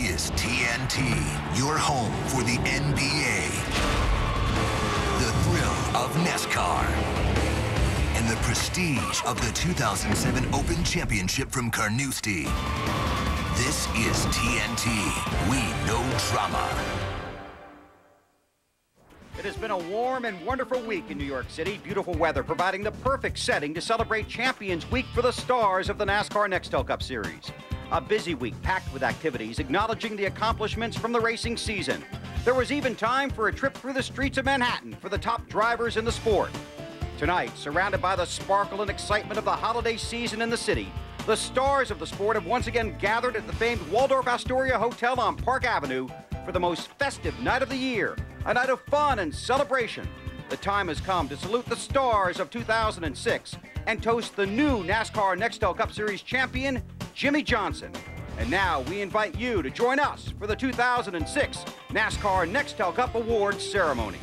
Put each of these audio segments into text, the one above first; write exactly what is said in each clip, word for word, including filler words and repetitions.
is T N T, your home for the N B A. The thrill of NASCAR. And the prestige of the two thousand seven Open Championship from Carnoustie. This is T N T. We know drama. It has been a warm and wonderful week in New York City. Beautiful weather providing the perfect setting to celebrate Champions Week for the stars of the NASCAR Nextel Cup Series. A busy week packed with activities acknowledging the accomplishments from the racing season. There was even time for a trip through the streets of Manhattan for the top drivers in the sport. Tonight, surrounded by the sparkle and excitement of the holiday season in the city, the stars of the sport have once again gathered at the famed Waldorf Astoria Hotel on Park Avenue for the most festive night of the year, a night of fun and celebration. The time has come to salute the stars of two thousand six and toast the new NASCAR Nextel Cup Series champion, Jimmie Johnson. And now we invite you to join us for the two thousand six NASCAR Nextel Cup Awards ceremony.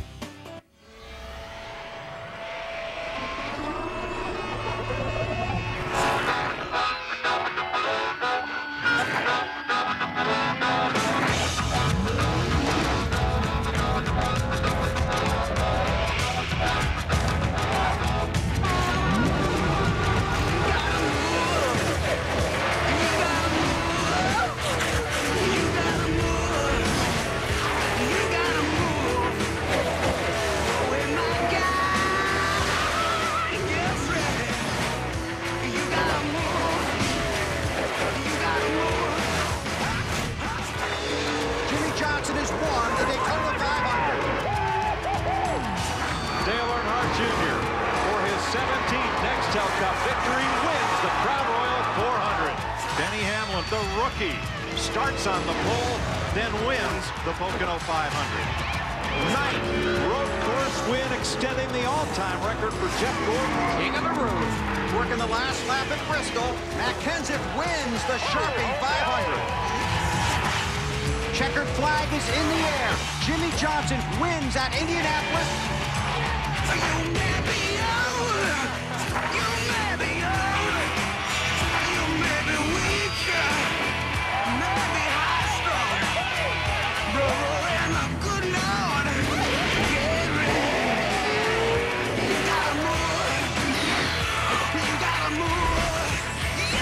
The rookie starts on the pole, then wins the Pocono five hundred. Ninth road course win, extending the all-time record for Jeff Gordon. King of the road, working the last lap at Bristol. Matt Kenseth wins the Sharpie five hundred. Checkered flag is in the air. Jimmie Johnson wins at Indianapolis. You may be old, you may be old, you may be weak, maybe high strung, brother, and a good Lord. Get ready. You gotta move. You gotta move. You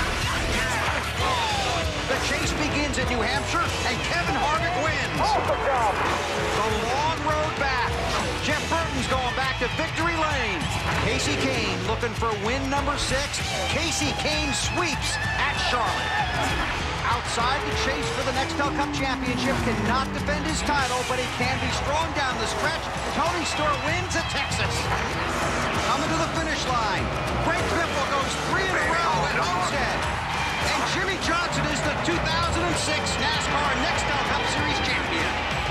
gotta The chase begins in New Hampshire, and Kevin Harvick wins. The long road back. Jeff Burton's going back to victory lane. Casey Kane looking for win number six. Casey Kane sweeps at Charlotte. Outside the chase for the Nextel Cup Championship, cannot defend his title, but he can be strong down the stretch. Tony Stewart wins at Texas. Coming to the finish line. Greg Biffle goes three in a row at Homestead. And Jimmie Johnson is the two thousand six NASCAR Nextel Cup Series champion.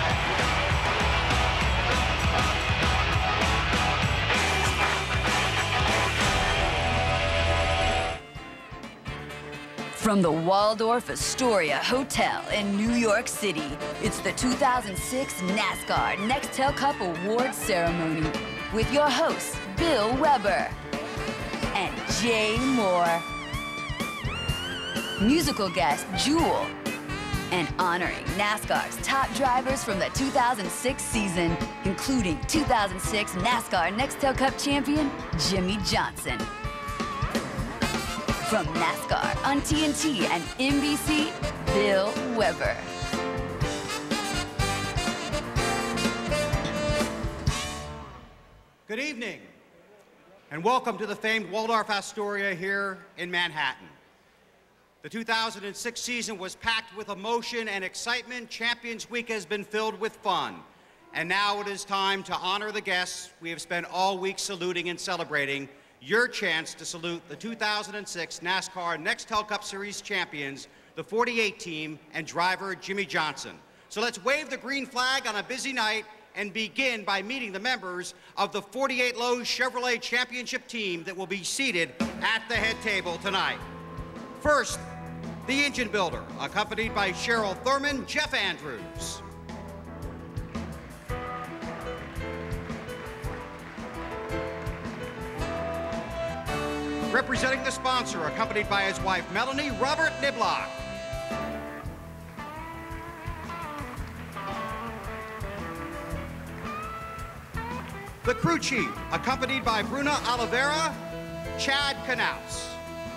From the Waldorf Astoria Hotel in New York City, it's the two thousand six NASCAR Nextel Cup Awards ceremony with your hosts, Bill Weber and Jay Mohr. Musical guest, Jewel. And honoring NASCAR's top drivers from the two thousand six season, including two thousand six NASCAR Nextel Cup champion, Jimmie Johnson. From NASCAR on T N T and N B C, Bill Weber. Good evening, and welcome to the famed Waldorf Astoria here in Manhattan. The two thousand six season was packed with emotion and excitement. Champions Week has been filled with fun. And now it is time to honor the guests we have spent all week saluting and celebrating. Your chance to salute the two thousand six NASCAR Nextel Cup Series champions, the forty-eight team and driver Jimmie Johnson. So let's wave the green flag on a busy night and begin by meeting the members of the forty-eight Lowe's Chevrolet Championship team that will be seated at the head table tonight. First, the engine builder, accompanied by Cheryl Thurman, Jeff Andrews. Representing the sponsor, accompanied by his wife Melanie, Robert Niblock. The crew chief, accompanied by Bruna Oliveira, Chad Knaus.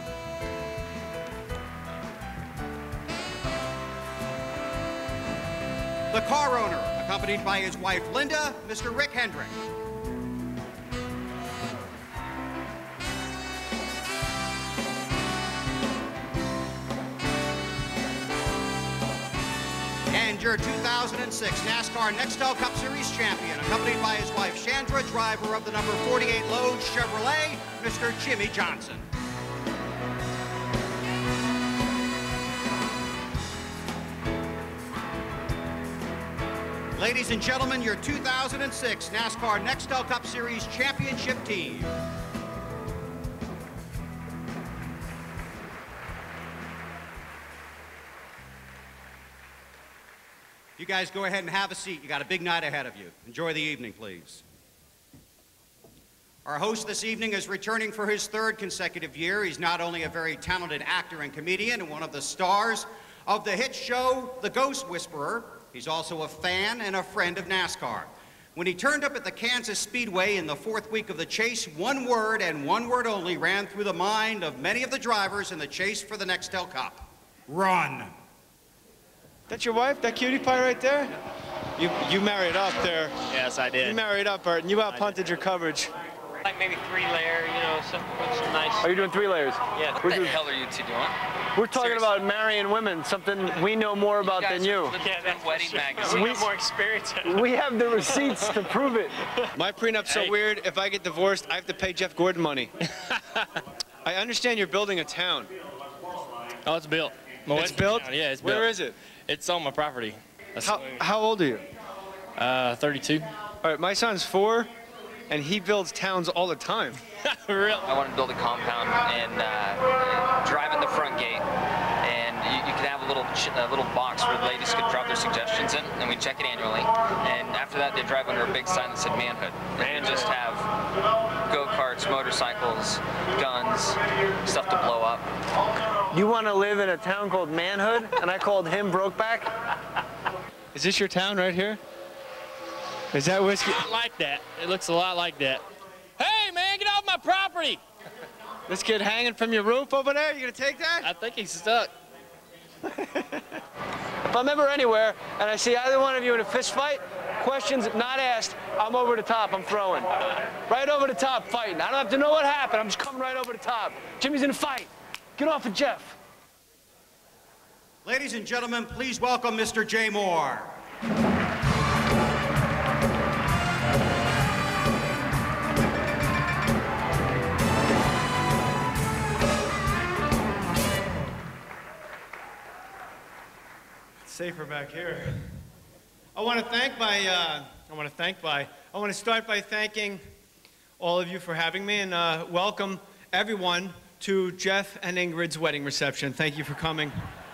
The car owner, accompanied by his wife Linda, Mister Rick Hendrick. And your two thousand six NASCAR Nextel Cup Series champion, accompanied by his wife Chandra, driver of the number forty-eight Lowe's Chevrolet, Mister Jimmy Johnson. Ladies and gentlemen, your two thousand six NASCAR Nextel Cup Series championship team. You guys go ahead and have a seat. You got a big night ahead of you. Enjoy the evening, please. Our host this evening is returning for his third consecutive year. He's not only a very talented actor and comedian and one of the stars of the hit show The Ghost Whisperer, he's also a fan and a friend of NASCAR. When he turned up at the Kansas Speedway in the fourth week of the chase, one word and one word only ran through the mind of many of the drivers in the chase for the Nextel Cup. Run. That's your wife, that cutie pie right there? You you married up there. Yes, I did. You married up, Burton. You out-punted your coverage. Like maybe three layer, you know, some, some nice. Are you doing three layers? Yeah. What We're the doing, hell are you two doing? We're talking Seriously. about marrying women, something we know more about you guys than you. Look at that wedding magazine. We have more experience. We have the receipts to prove it. My prenup's so Hey. weird, if I get divorced, I have to pay Jeff Gordon money. I understand you're building a town. Oh, it's built. My It's wedding built? town, Yeah, it's built. Where is it? It's on my property. That's How, how old are you? uh, thirty-two. All right, my son's four, and he builds towns all the time. Really? I want to build a compound and uh, drive in the front gate, and you, you could have a little ch a little box where the ladies could drop their suggestions in, and we check it annually. And after that, they drive under a big sign that said manhood. And you just have go-karts, motorcycles, guns, stuff to blow up. You want to live in a town called Manhood, and I called him Brokeback? Is this your town right here? Is that whiskey? Not like that. It looks a lot like that. Hey, man, get off my property! This kid hanging from your roof over there? You gonna take that? I think he's stuck. If I'm ever anywhere and I see either one of you in a fist fight, questions not asked, I'm over the top, I'm throwing. Right over the top, fighting. I don't have to know what happened, I'm just coming right over the top. Jimmy's in a fight. Get off of Jeff. Ladies and gentlemen, please welcome Mister Jay Mohr. Safer back here. I want to thank my, uh, I want to thank by, I want to start by thanking all of you for having me and uh, welcome everyone to Jeff and Ingrid's wedding reception. Thank you for coming.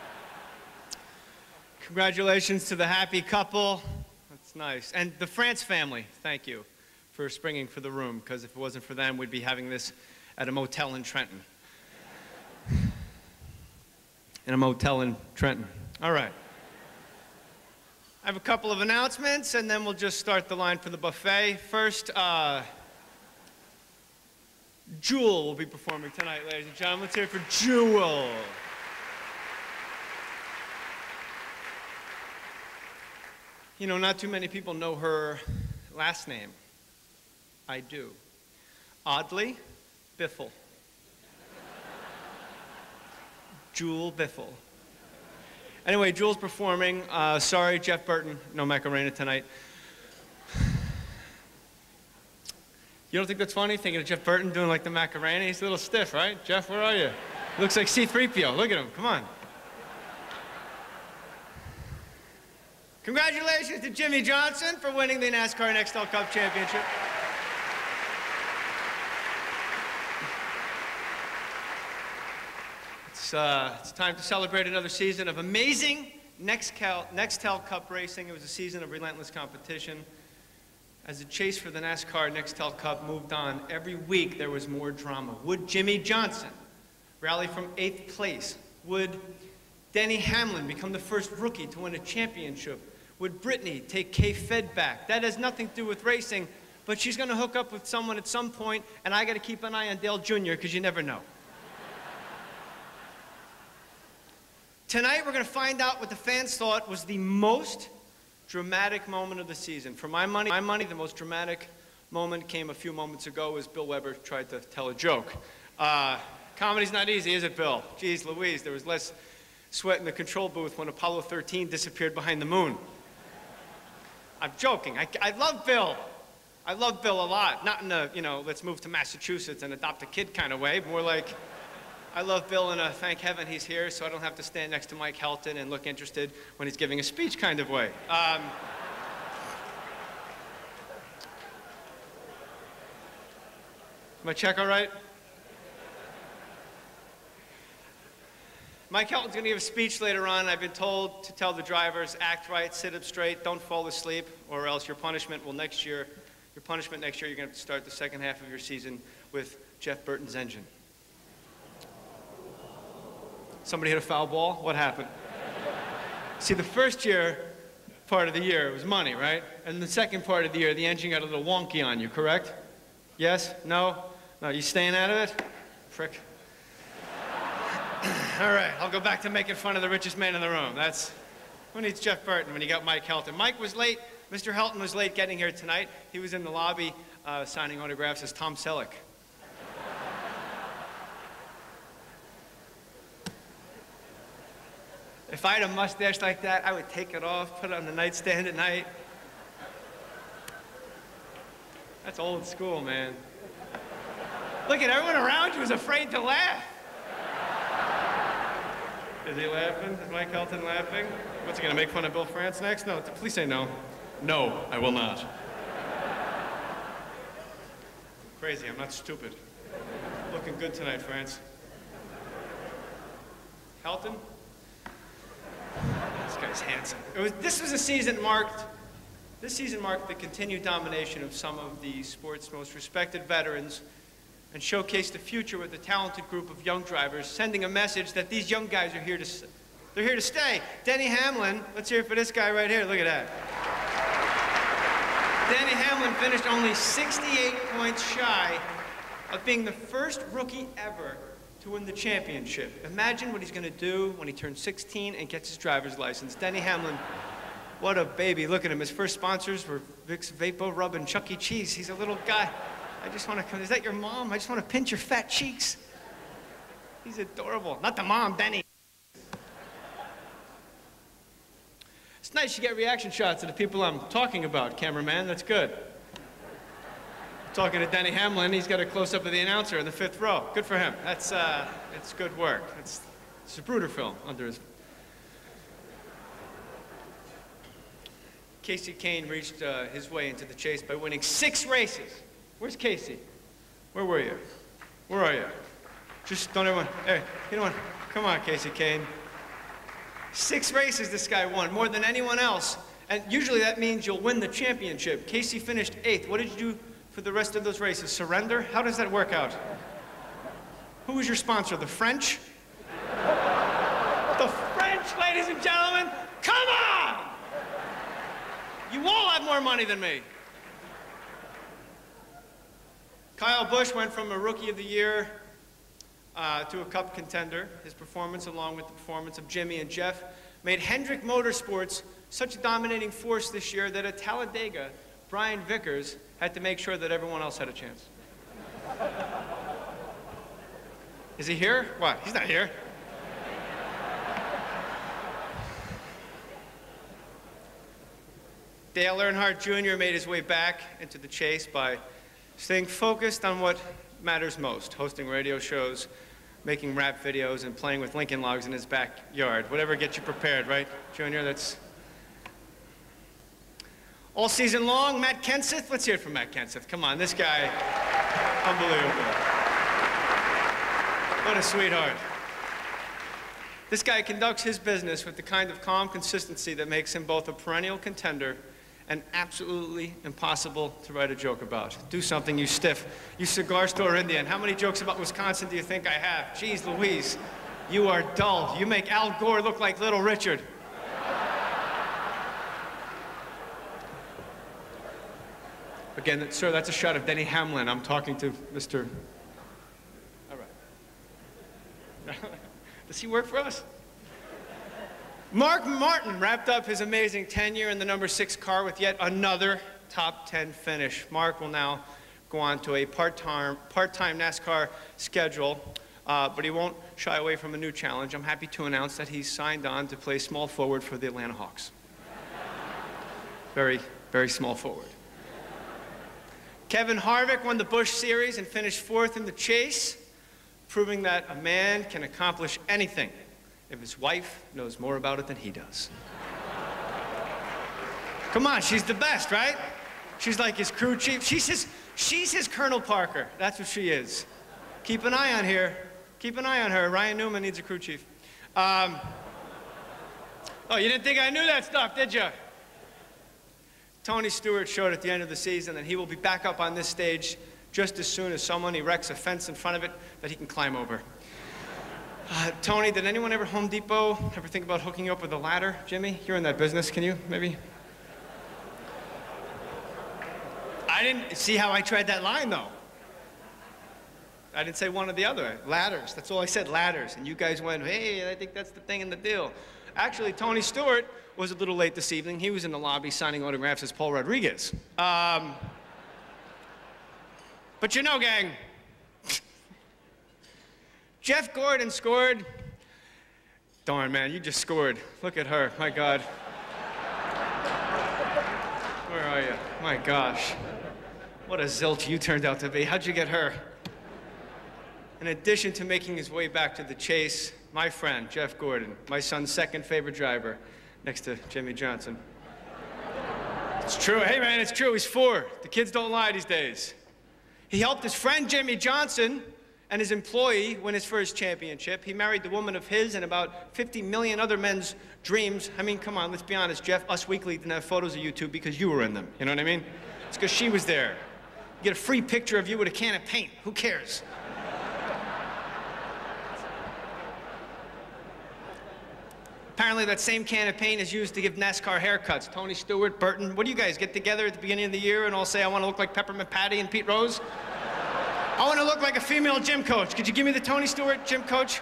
Congratulations to the happy couple. That's nice. And the France family, thank you for springing for the room, because if it wasn't for them, we'd be having this at a motel in Trenton. In a motel in Trenton. All right. I have a couple of announcements, and then we'll just start the line for the buffet. First, uh, Jewel will be performing tonight, ladies and gentlemen. Let's hear it for Jewel. You know, not too many people know her last name. I do. Oddly, Biffle. Jewel Biffle. Anyway, Jewel's performing. Uh, sorry, Jeff Burton, no Macarena tonight. You don't think that's funny, thinking of Jeff Burton doing like the Macarena? He's a little stiff, right? Jeff, where are you? He looks like C three P O. Look at him. Come on. Congratulations to Jimmy Johnson for winning the NASCAR Nextel Cup Championship. It's, uh, it's time to celebrate another season of amazing Nextel, Nextel Cup racing. It was a season of relentless competition. As the chase for the NASCAR Nextel Cup moved on, every week there was more drama. Would Jimmy Johnson rally from eighth place? Would Denny Hamlin become the first rookie to win a championship? Would Brittany take K-Fed back? That has nothing to do with racing, but she's going to hook up with someone at some point, and I got to keep an eye on Dale Junior because you never know. Tonight, we're going to find out what the fans thought was the most dramatic moment of the season. For my money, my money, the most dramatic moment came a few moments ago as Bill Weber tried to tell a joke. Uh, comedy's not easy, is it, Bill? Jeez Louise, there was less sweat in the control booth when Apollo thirteen disappeared behind the moon. I'm joking. I, I love Bill. I love Bill a lot. Not in a, you know, let's move to Massachusetts and adopt a kid kind of way. More like, I love Bill in a thank heaven he's here so I don't have to stand next to Mike Helton and look interested when he's giving a speech kind of way. Um, my check all right? Mike Helton's going to give a speech later on. I've been told to tell the drivers, act right, sit up straight, don't fall asleep, or else your punishment will next year, your punishment next year, you're going to have to start the second half of your season with Jeff Burton's engine. Somebody hit a foul ball? What happened? See, the first year, part of the year, it was money, right? And the second part of the year, the engine got a little wonky on you, correct? Yes? No? No, you staying out of it? Prick. All right, I'll go back to making fun of the richest man in the room. That's, who needs Jeff Burton when you got Mike Helton? Mike was late. Mister Helton was late getting here tonight. He was in the lobby uh, signing autographs as Tom Selleck. If I had a mustache like that, I would take it off, put it on the nightstand at night. That's old school, man. Look at everyone around you is afraid to laugh. Is he laughing? Is Mike Helton laughing? What's he gonna make fun of Bill France next? No, please say no. No, I will not. Crazy, I'm not stupid. Looking good tonight, France. Helton? This guy's handsome. It was, this was a season marked, this season marked the continued domination of some of the sport's most respected veterans and showcased the future with a talented group of young drivers, sending a message that these young guys are here to, they're here to stay. Denny Hamlin, let's hear it for this guy right here, look at that. Denny Hamlin finished only sixty-eight points shy of being the first rookie ever to win the championship. Imagine what he's gonna do when he turns sixteen and gets his driver's license. Denny Hamlin, what a baby. Look at him, his first sponsors were Vicks Vapo Rub and Chuck E. Cheese. He's a little guy. I just wanna come, is that your mom? I just wanna pinch your fat cheeks. He's adorable. Not the mom, Denny. It's nice you get reaction shots of the people I'm talking about, cameraman, that's good. Talking to Denny Hamlin, he's got a close-up of the announcer in the fifth row. Good for him. That's, uh, it's good work. It's, it's a Bruder film under his... Casey Kane reached uh, his way into the chase by winning six races. Where's Casey? Where were you? Where are you? Just don't everyone, hey, you know what? Come on, Casey Kane. Six races this guy won, more than anyone else. And usually that means you'll win the championship. Casey finished eighth. What did you do for the rest of those races? Surrender? How does that work out? Who was your sponsor? The French? The French, ladies and gentlemen? Come on! You all have more money than me. Kyle Busch went from a Rookie of the Year uh, to a Cup contender. His performance, along with the performance of Jimmy and Jeff, made Hendrick Motorsports such a dominating force this year that at Talladega, Brian Vickers had to make sure that everyone else had a chance. Is he here? What? He's not here. Dale Earnhardt Junior made his way back into the chase by staying focused on what matters most, hosting radio shows, making rap videos, and playing with Lincoln Logs in his backyard. Whatever gets you prepared, right, Junior? That's... All season long, Matt Kenseth. Let's hear it from Matt Kenseth. Come on, this guy, unbelievable. What a sweetheart. This guy conducts his business with the kind of calm consistency that makes him both a perennial contender and absolutely impossible to write a joke about. Do something, you stiff. You cigar store Indian. How many jokes about Wisconsin do you think I have? Jeez Louise, you are dull. You make Al Gore look like Little Richard. Again, sir, that's a shot of Denny Hamlin. I'm talking to Mister All right. Does he work for us? Mark Martin wrapped up his amazing tenure in the number six car with yet another top ten finish. Mark will now go on to a part-time part-time NASCAR schedule, uh, but he won't shy away from a new challenge. I'm happy to announce that he's signed on to play small forward for the Atlanta Hawks. Very, very small forward. Kevin Harvick won the Busch Series and finished fourth in the chase, proving that a man can accomplish anything if his wife knows more about it than he does. Come on, she's the best, right? She's like his crew chief. She's his, she's his Colonel Parker. That's what she is. Keep an eye on her. Keep an eye on her. Ryan Newman needs a crew chief. Um, oh, you didn't think I knew that stuff, did you? Tony Stewart showed at the end of the season that he will be back up on this stage just as soon as someone erects a fence in front of it that he can climb over. Uh, Tony, did anyone ever Home Depot ever think about hooking you up with a ladder? Jimmy, you're in that business. Can you, maybe? I didn't see how I tried that line, though. I didn't say one or the other. Ladders. That's all I said, ladders. And you guys went, hey, I think that's the thing in the deal. Actually, Tony Stewart was a little late this evening. He was in the lobby signing autographs as Paul Rodriguez. Um, but you know, gang, Jeff Gordon scored. Darn, man, you just scored. Look at her, my God. Where are you? My gosh. What a zilch you turned out to be. How'd you get her? In addition to making his way back to the chase, my friend, Jeff Gordon, my son's second favorite driver, next to Jimmy Johnson. It's true. Hey, man, it's true. He's four. The kids don't lie these days. He helped his friend Jimmy Johnson and his employee win his first championship. He married the woman of his and about fifty million other men's dreams. I mean, come on, let's be honest, Jeff. Us Weekly didn't have photos of you two because you were in them. You know what I mean? It's because she was there. You get a free picture of you with a can of paint. Who cares? Apparently that same can of paint is used to give NASCAR haircuts. Tony Stewart, Burton, what do you guys get together at the beginning of the year and all say, I want to look like Peppermint Patty and Pete Rose? I want to look like a female gym coach. Could you give me the Tony Stewart gym coach?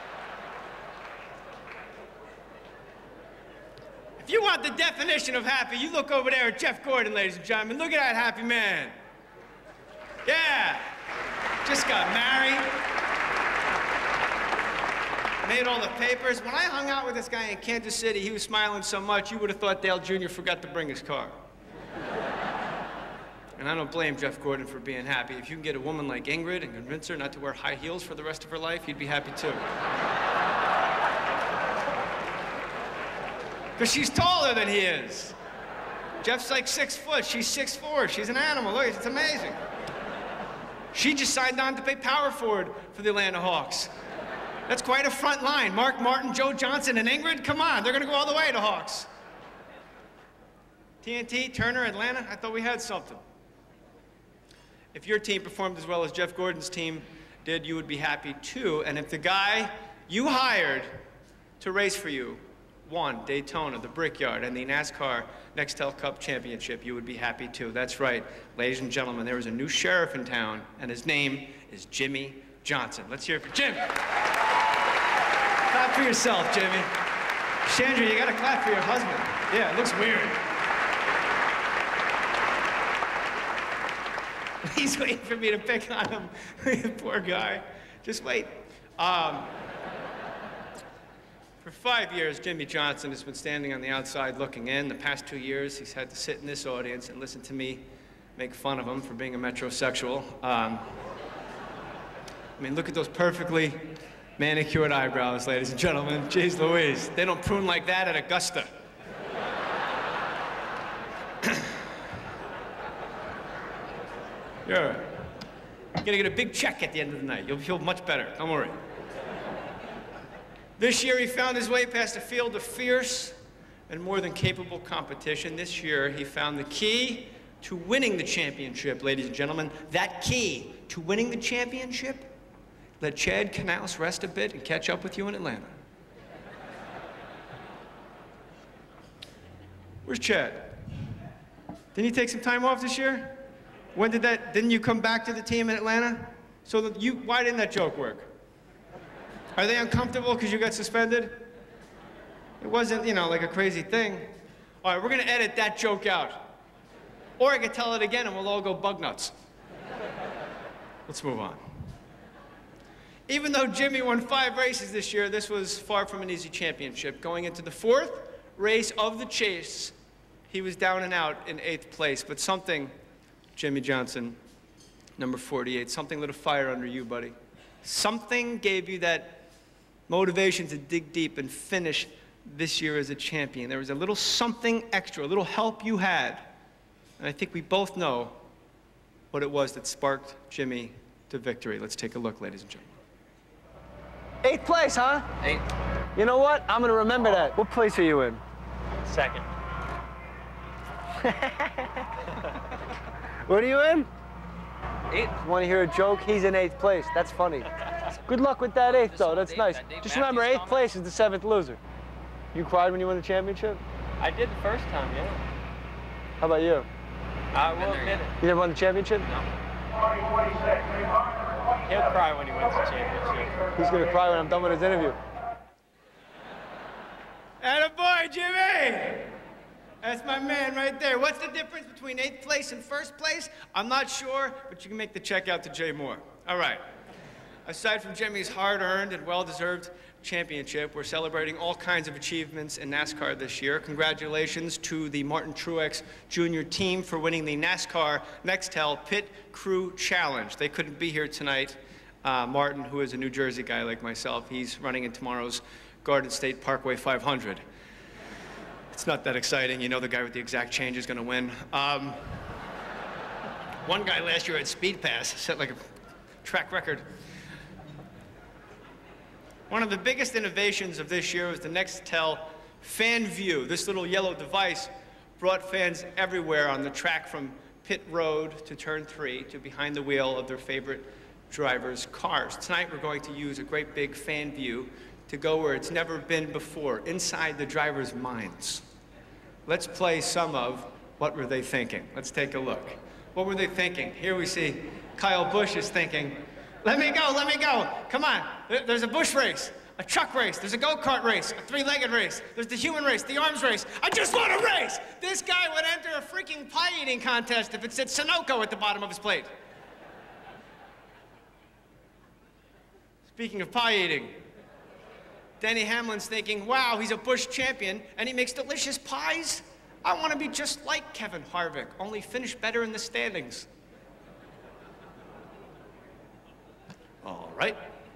If you want the definition of happy, you look over there at Jeff Gordon, ladies and gentlemen. Look at that happy man. Yeah. Just got married. Made all the papers. When I hung out with this guy in Kansas City, he was smiling so much, you would have thought Dale Junior forgot to bring his car. And I don't blame Jeff Gordon for being happy. If you can get a woman like Ingrid and convince her not to wear high heels for the rest of her life, you'd be happy too. Because she's taller than he is. Jeff's like six foot, she's six four, she's an animal. Look, it's amazing. She just signed on to play power forward for the Atlanta Hawks. That's quite a front line. Mark Martin, Joe Johnson, and Ingrid, come on, they're gonna go all the way to Hawks. T N T, Turner, Atlanta, I thought we had something. If your team performed as well as Jeff Gordon's team did, you would be happy too. And if the guy you hired to race for you won Daytona, the Brickyard, and the NASCAR Nextel Cup Championship, you would be happy too. That's right, ladies and gentlemen, there is a new sheriff in town, and his name is Jimmy Johnson. Let's hear it for Jimmy. Clap for yourself, Jimmy. Chandra, you gotta clap for your husband. Yeah, it looks weird. He's waiting for me to pick on him. Poor guy. Just wait. Um, for five years, Jimmy Johnson has been standing on the outside looking in. The past two years, he's had to sit in this audience and listen to me make fun of him for being a metrosexual. Um, I mean, look at those perfectly manicured eyebrows, ladies and gentlemen. Jeez Louise. They don't prune like that at Augusta. You're gonna get a big check at the end of the night. You'll feel much better, don't worry. This year he found his way past a field of fierce and more than capable competition. This year he found the key to winning the championship, ladies and gentlemen. That key to winning the championship, let Chad Knaus rest a bit and catch up with you in Atlanta. Where's Chad? Didn't he take some time off this year? When did that, didn't you come back to the team in Atlanta? So that you, why didn't that joke work? Are they uncomfortable because you got suspended? It wasn't, you know, like a crazy thing. All right, we're gonna edit that joke out. Or I could tell it again and we'll all go bug nuts. Let's move on. Even though Jimmy won five races this year, this was far from an easy championship. Going into the fourth race of the chase, he was down and out in eighth place, but something, Jimmy Johnson, number forty-eight, something lit a fire under you, buddy. Something gave you that motivation to dig deep and finish this year as a champion. There was a little something extra, a little help you had. And I think we both know what it was that sparked Jimmy to victory. Let's take a look, ladies and gentlemen. Eighth place, huh? Eight. You know what? I'm gonna remember that. What place are you in? Second. What are you in? Eight. Want to hear a joke? He's in eighth place. That's funny. Good luck with that eighth, though. That's nice. Just remember, eighth place is the seventh loser. You cried when you won the championship? I did the first time, yeah. How about you? I will admit it. You never won the championship? No. He'll cry when he wins the championship. He's gonna cry when I'm done with his interview. Attaboy, Jimmy! That's my man right there. What's the difference between eighth place and first place? I'm not sure, but you can make the check out to Jay Mohr. All right. Aside from Jimmy's hard-earned and well-deserved championship, we're celebrating all kinds of achievements in NASCAR this year. Congratulations to the Martin Truex Junior team for winning the NASCAR Nextel Pit Crew Challenge. They couldn't be here tonight. Uh, Martin, who is a New Jersey guy like myself, he's running in tomorrow's Garden State Parkway five hundred. It's not that exciting. You know the guy with the exact change is going to win. Um, one guy last year had Speed Pass, set like a track record. One of the biggest innovations of this year was the Nextel Fan View. This little yellow device brought fans everywhere on the track from pit road to turn three to behind the wheel of their favorite drivers' cars. Tonight we're going to use a great big fan view to go where it's never been before, inside the drivers' minds. Let's play some of What Were They Thinking? Let's take a look. What were they thinking? Here we see Kyle Busch is thinking, let me go, let me go. Come on, there's a Busch race, a truck race, there's a go-kart race, a three-legged race, there's the human race, the arms race. I just want to race. This guy would enter a freaking pie-eating contest if it said Sunoco at the bottom of his plate. Speaking of pie eating, Denny Hamlin's thinking, wow, he's a Busch champion and he makes delicious pies. I want to be just like Kevin Harvick, only finish better in the standings. All right.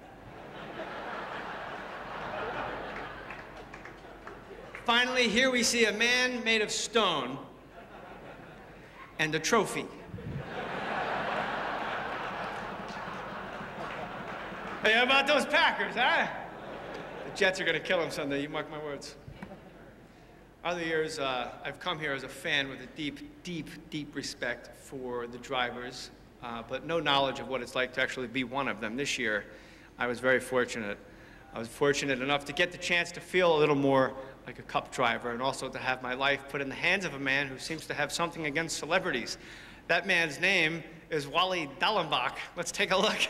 Finally, here we see a man made of stone and a trophy. Hey, how about those Packers, huh? The Jets are going to kill him Sunday, you mark my words. Other years, uh, I've come here as a fan with a deep, deep, deep respect for the drivers, uh, but no knowledge of what it's like to actually be one of them. This year, I was very fortunate. I was fortunate enough to get the chance to feel a little more like a Cup driver and also to have my life put in the hands of a man who seems to have something against celebrities. That man's name is Wally Dallenbach. Let's take a look.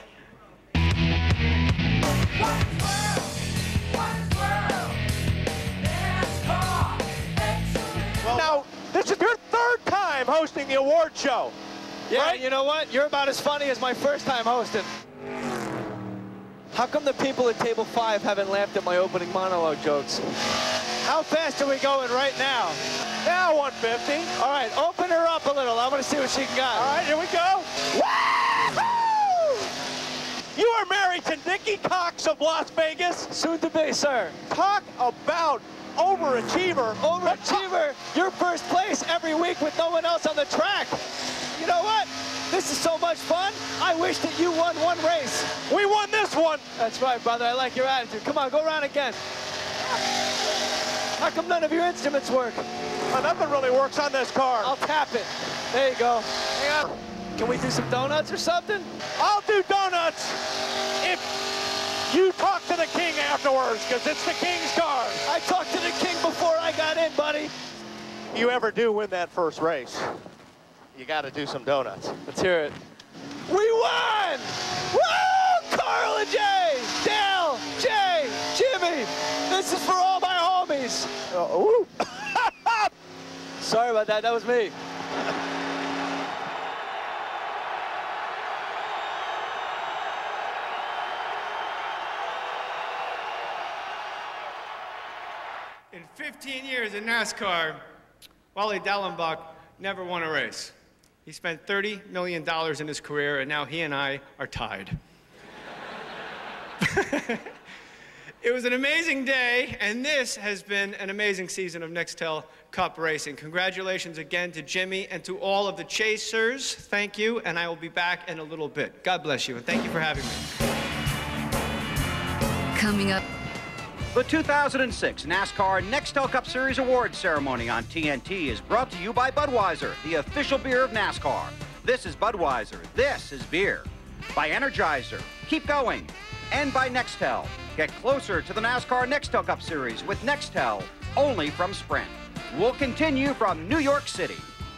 Now, this is your third time hosting the award show. Yeah, right? You know what? You're about as funny as my first time hosting. How come the people at table five haven't laughed at my opening monologue jokes? How fast are we going right now? Now one fifty. All right, open her up a little. I want to see what she got. All right, here we go. Woo-hoo! You are married to Nikki Cox of Las Vegas. Soon to be, sir. Talk about overachiever. Overachiever, you're first place every week with no one else on the track. You know what? This is so much fun. I wish that you won one race. We won this one. That's right, brother. I like your attitude. Come on, go around again. How come none of your instruments work? Well, nothing really works on this car. I'll tap it. There you go. Hang on. Can we do some donuts or something? I'll do donuts if you talk to the king afterwards, because it's the king's car. I talked to the king before I got in, buddy. You ever do win that first race? you got to do some donuts. Let's hear it. We won! Woo! Carl and Jay, Dale, Jay, Jimmy. This is for all my homies. Oh, sorry about that. That was me. In fifteen years in NASCAR, Wally Dallenbach never won a race. He spent thirty million dollars in his career, and now he and I are tied. It was an amazing day, and this has been an amazing season of Nextel Cup racing. Congratulations again to Jimmy and to all of the chasers. Thank you, and I will be back in a little bit. God bless you, and thank you for having me. Coming up. The two thousand six NASCAR Nextel Cup Series Awards ceremony on T N T is brought to you by Budweiser, the official beer of NASCAR. This is Budweiser. This is beer. By Energizer. Keep going. And by Nextel. Get closer to the NASCAR Nextel Cup Series with Nextel, only from Sprint. We'll continue from New York City.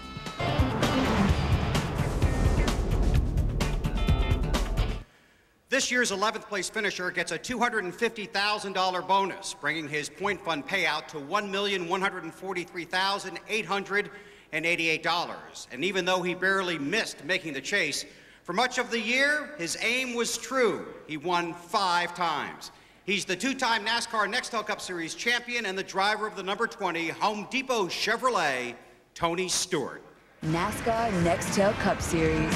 This year's eleventh place finisher gets a two hundred fifty thousand dollar bonus, bringing his point fund payout to one million one hundred forty-three thousand eight hundred eighty-eight dollars. And even though he barely missed making the chase, for much of the year, his aim was true. He won five times. He's the two-time NASCAR Nextel Cup Series champion and the driver of the number twenty Home Depot Chevrolet, Tony Stewart. NASCAR Nextel Cup Series.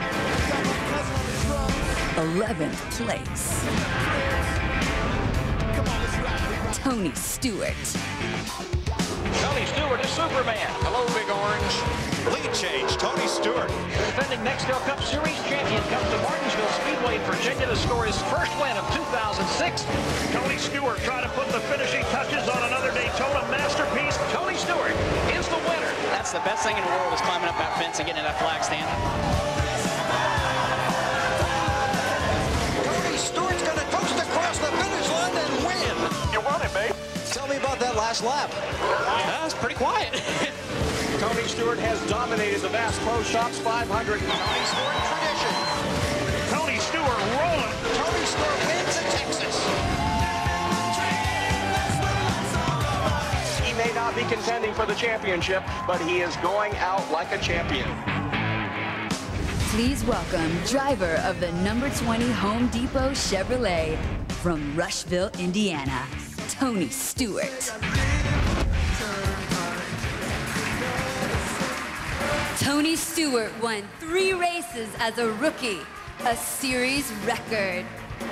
eleventh place. Tony Stewart. Tony Stewart is Superman. Hello, Big Orange. Lead change, Tony Stewart. Defending Nextel Cup Series champion comes to Martinsville Speedway, Virginia to score his first win of two thousand six. Tony Stewart trying to put the finishing touches on another Daytona masterpiece. Tony Stewart is the winner. That's the best thing in the world is climbing up that fence and getting in that flag stand. Stewart's going to coast across the finish line and win. You won it, babe. Tell me about that last lap. That was pretty quiet. Tony Stewart has dominated the Bass Pro Shops five hundred. Tony Stewart tradition. Tony Stewart rolling. Tony Stewart wins at Texas. He may not be contending for the championship, but he is going out like a champion. Please welcome driver of the number twenty Home Depot Chevrolet from Rushville, Indiana, Tony Stewart. Tony Stewart won three races as a rookie, a series record.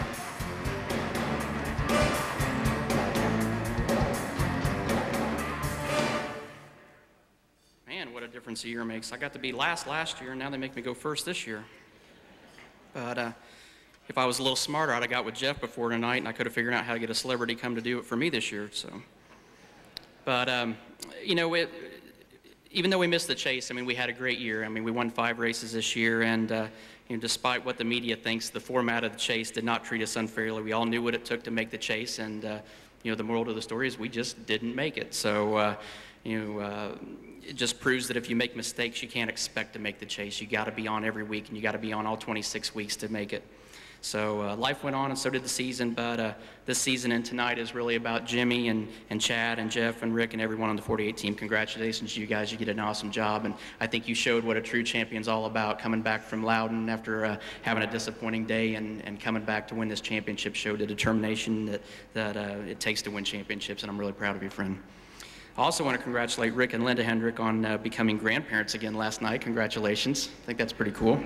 Man, what a difference a year makes. I got to be last last year, and now they make me go first this year. But uh, if I was a little smarter, I'd have got with Jeff before tonight, and I could have figured out how to get a celebrity come to do it for me this year. So, but um, you know, it, even though we missed the chase, I mean, we had a great year. I mean, we won five races this year, and uh, you know, despite what the media thinks, the format of the chase did not treat us unfairly. We all knew what it took to make the chase, and uh, you know, the moral of the story is we just didn't make it. So, uh, you know. Uh, It just proves that if you make mistakes, you can't expect to make the chase. You got to be on every week, and you got to be on all twenty-six weeks to make it. So uh, life went on, and so did the season. But uh, this season and tonight is really about Jimmy and, and Chad and Jeff and Rick and everyone on the forty-eight team. Congratulations to you guys. You did an awesome job, and I think you showed what a true champion's all about. Coming back from Loudon after uh, having a disappointing day and, and coming back to win this championship showed the determination that, that uh, it takes to win championships, and I'm really proud of you, friend. I also want to congratulate Rick and Linda Hendrick on uh, becoming grandparents again last night. Congratulations. I think that's pretty cool.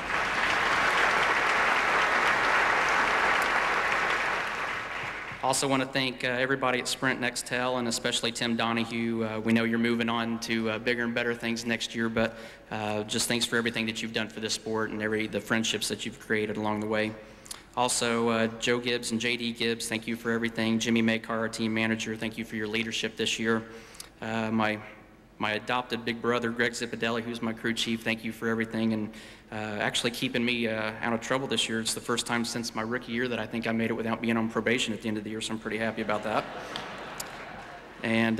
Also want to thank uh, everybody at Sprint Nextel, and especially Tim Donahue. Uh, we know you're moving on to uh, bigger and better things next year, but uh, just thanks for everything that you've done for this sport and every the friendships that you've created along the way. Also, uh, Joe Gibbs and J D Gibbs, thank you for everything. Jimmy Makar, our team manager, thank you for your leadership this year. Uh, my, my adopted big brother, Greg Zipadelli, who's my crew chief, thank you for everything, and uh, actually keeping me uh, out of trouble this year. It's the first time since my rookie year that I think I made it without being on probation at the end of the year, so I'm pretty happy about that. And uh,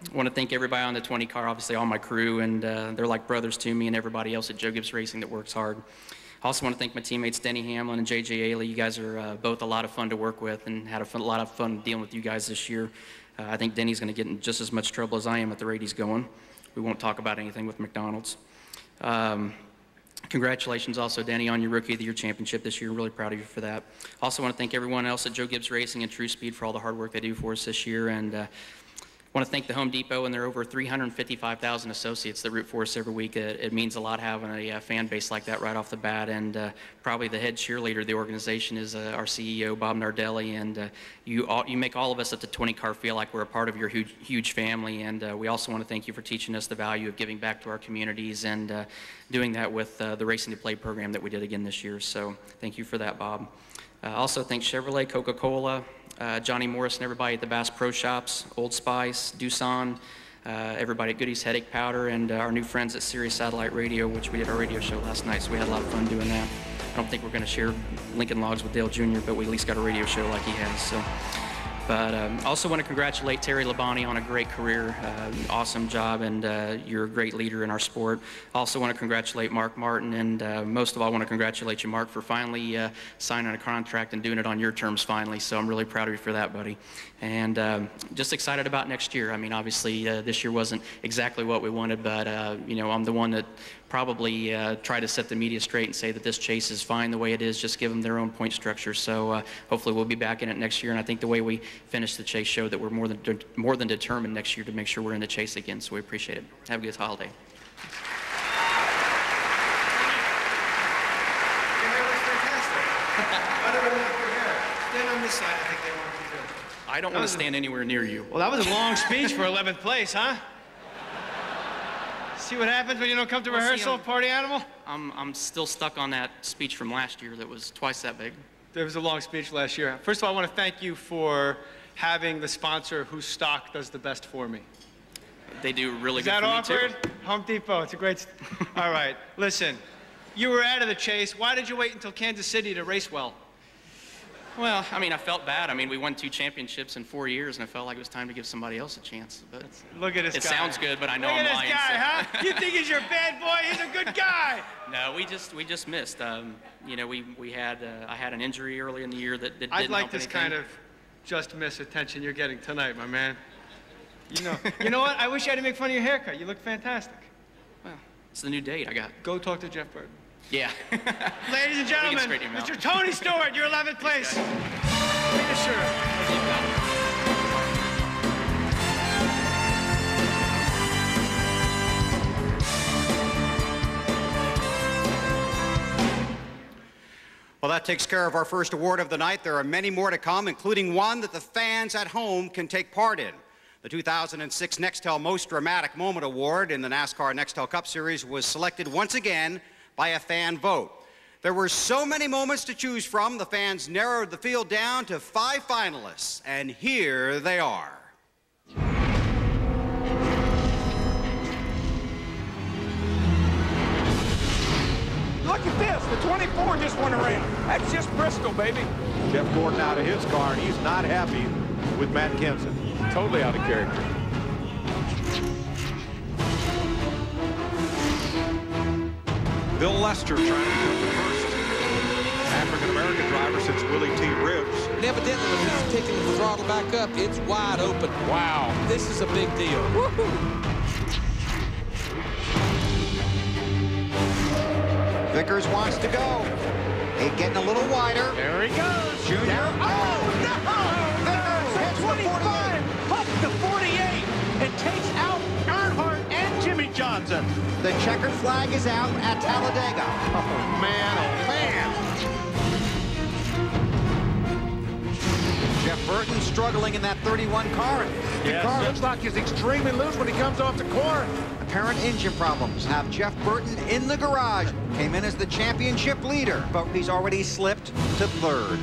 I want to thank everybody on the twenty car, obviously all my crew, and uh, they're like brothers to me, and everybody else at Joe Gibbs Racing that works hard. I also want to thank my teammates Denny Hamlin and J J Ailey. You guys are uh, both a lot of fun to work with, and had a, fun, a lot of fun dealing with you guys this year. Uh, I think Denny's going to get in just as much trouble as I am at the rate he's going. We won't talk about anything with McDonald's. Um, Congratulations also, Danny, on your Rookie of the Year championship this year. I'm really proud of you for that. Also want to thank everyone else at Joe Gibbs Racing and True Speed for all the hard work they do for us this year. And uh, want to thank the Home Depot and their over three hundred fifty-five thousand associates that root for us every week. It, it means a lot having a, a fan base like that right off the bat. And uh, probably the head cheerleader of the organization is uh, our C E O, Bob Nardelli. And uh, you, all, you make all of us at the twenty car feel like we're a part of your huge, huge family. And uh, we also want to thank you for teaching us the value of giving back to our communities and uh, doing that with uh, the Racing to Play program that we did again this year. So thank you for that, Bob. Uh, also thank Chevrolet, Coca-Cola, Uh, Johnny Morris and everybody at the Bass Pro Shops, Old Spice, Doosan, uh, everybody at Goody's Headache Powder, and uh, our new friends at Sirius Satellite Radio, which we did our radio show last night, so we had a lot of fun doing that. I don't think we're going to share Lincoln Logs with Dale Junior, but we at least got a radio show like he has. So. But um, also want to congratulate Terry Labonte on a great career, uh, awesome job, and uh, you're a great leader in our sport. Also want to congratulate Mark Martin, and uh, most of all, I want to congratulate you, Mark, for finally uh, signing a contract and doing it on your terms finally. So I'm really proud of you for that, buddy. And um, just excited about next year. I mean, obviously, uh, this year wasn't exactly what we wanted, but uh, you know, I'm the one that probably uh, try to set the media straight and say that this chase is fine the way it is, just give them their own point structure. So uh, hopefully we'll be back in it next year, and I think the way we finished the chase showed that we're more than, more than determined next year to make sure we're in the chase again, so we appreciate it. Have a good holiday. Your hair looks fantastic. Why don't we look your hair? Stand on this side, I think they want you to. I don't want to stand anywhere near you. Well, that was a long speech for eleventh place, huh? See what happens when you don't come to well, rehearsal, see, party animal? I'm, I'm still stuck on that speech from last year that was twice that big. There was a long speech last year. First of all, I want to thank you for having the sponsor whose stock does the best for me. They do really Is good that for awkward? me too. Home Depot, it's a great... All right, listen. You were out of the chase. Why did you wait until Kansas City to race well? Well, I mean, I felt bad. I mean, we won two championships in four years, and I felt like it was time to give somebody else a chance. But look at this it guy. It sounds good, but I know look I'm at lying. This guy, so. huh? You think he's your bad boy? He's a good guy. No, we just we just missed. Um, you know, we we had uh, I had an injury early in the year that, that didn't I'd like help this anything. kind of just miss attention you're getting tonight, my man. You know, you know what? I wish I had to make fun of your haircut. You look fantastic. Well, it's the new date I got. Go talk to Jeff Burton. Yeah. Ladies and gentlemen, Mister Tony Stewart, you're eleventh place. Finisher. Well, that takes care of our first award of the night. There are many more to come, including one that the fans at home can take part in. The two thousand six Nextel Most Dramatic Moment Award in the NASCAR Nextel Cup Series was selected once again by a fan vote. There were so many moments to choose from, the fans narrowed the field down to five finalists, and here they are. Look at this, the twenty-four just went around. That's just Bristol, baby. Jeff Gordon out of his car, and he's not happy with Matt Kenseth. Totally out of character. Bill Lester trying to become the first African-American driver since Willie T. Ribbs. And evidently, when he's picking the throttle back up, it's wide open. Wow. This is a big deal. Woohoo! Vickers wants to go. He's getting a little wider. There he goes. Junior. Down. Oh, no! Vickers hits the twenty-five, up to forty-eight, and takes out Earnhardt and Jimmy Johnson. The checkered flag is out at Talladega. Oh, man, oh, man. Jeff Burton struggling in that thirty-one car. The Yes, car looks like he's extremely loose when he comes off the corner. Apparent engine problems have Jeff Burton in the garage. Came in as the championship leader, but he's already slipped to third.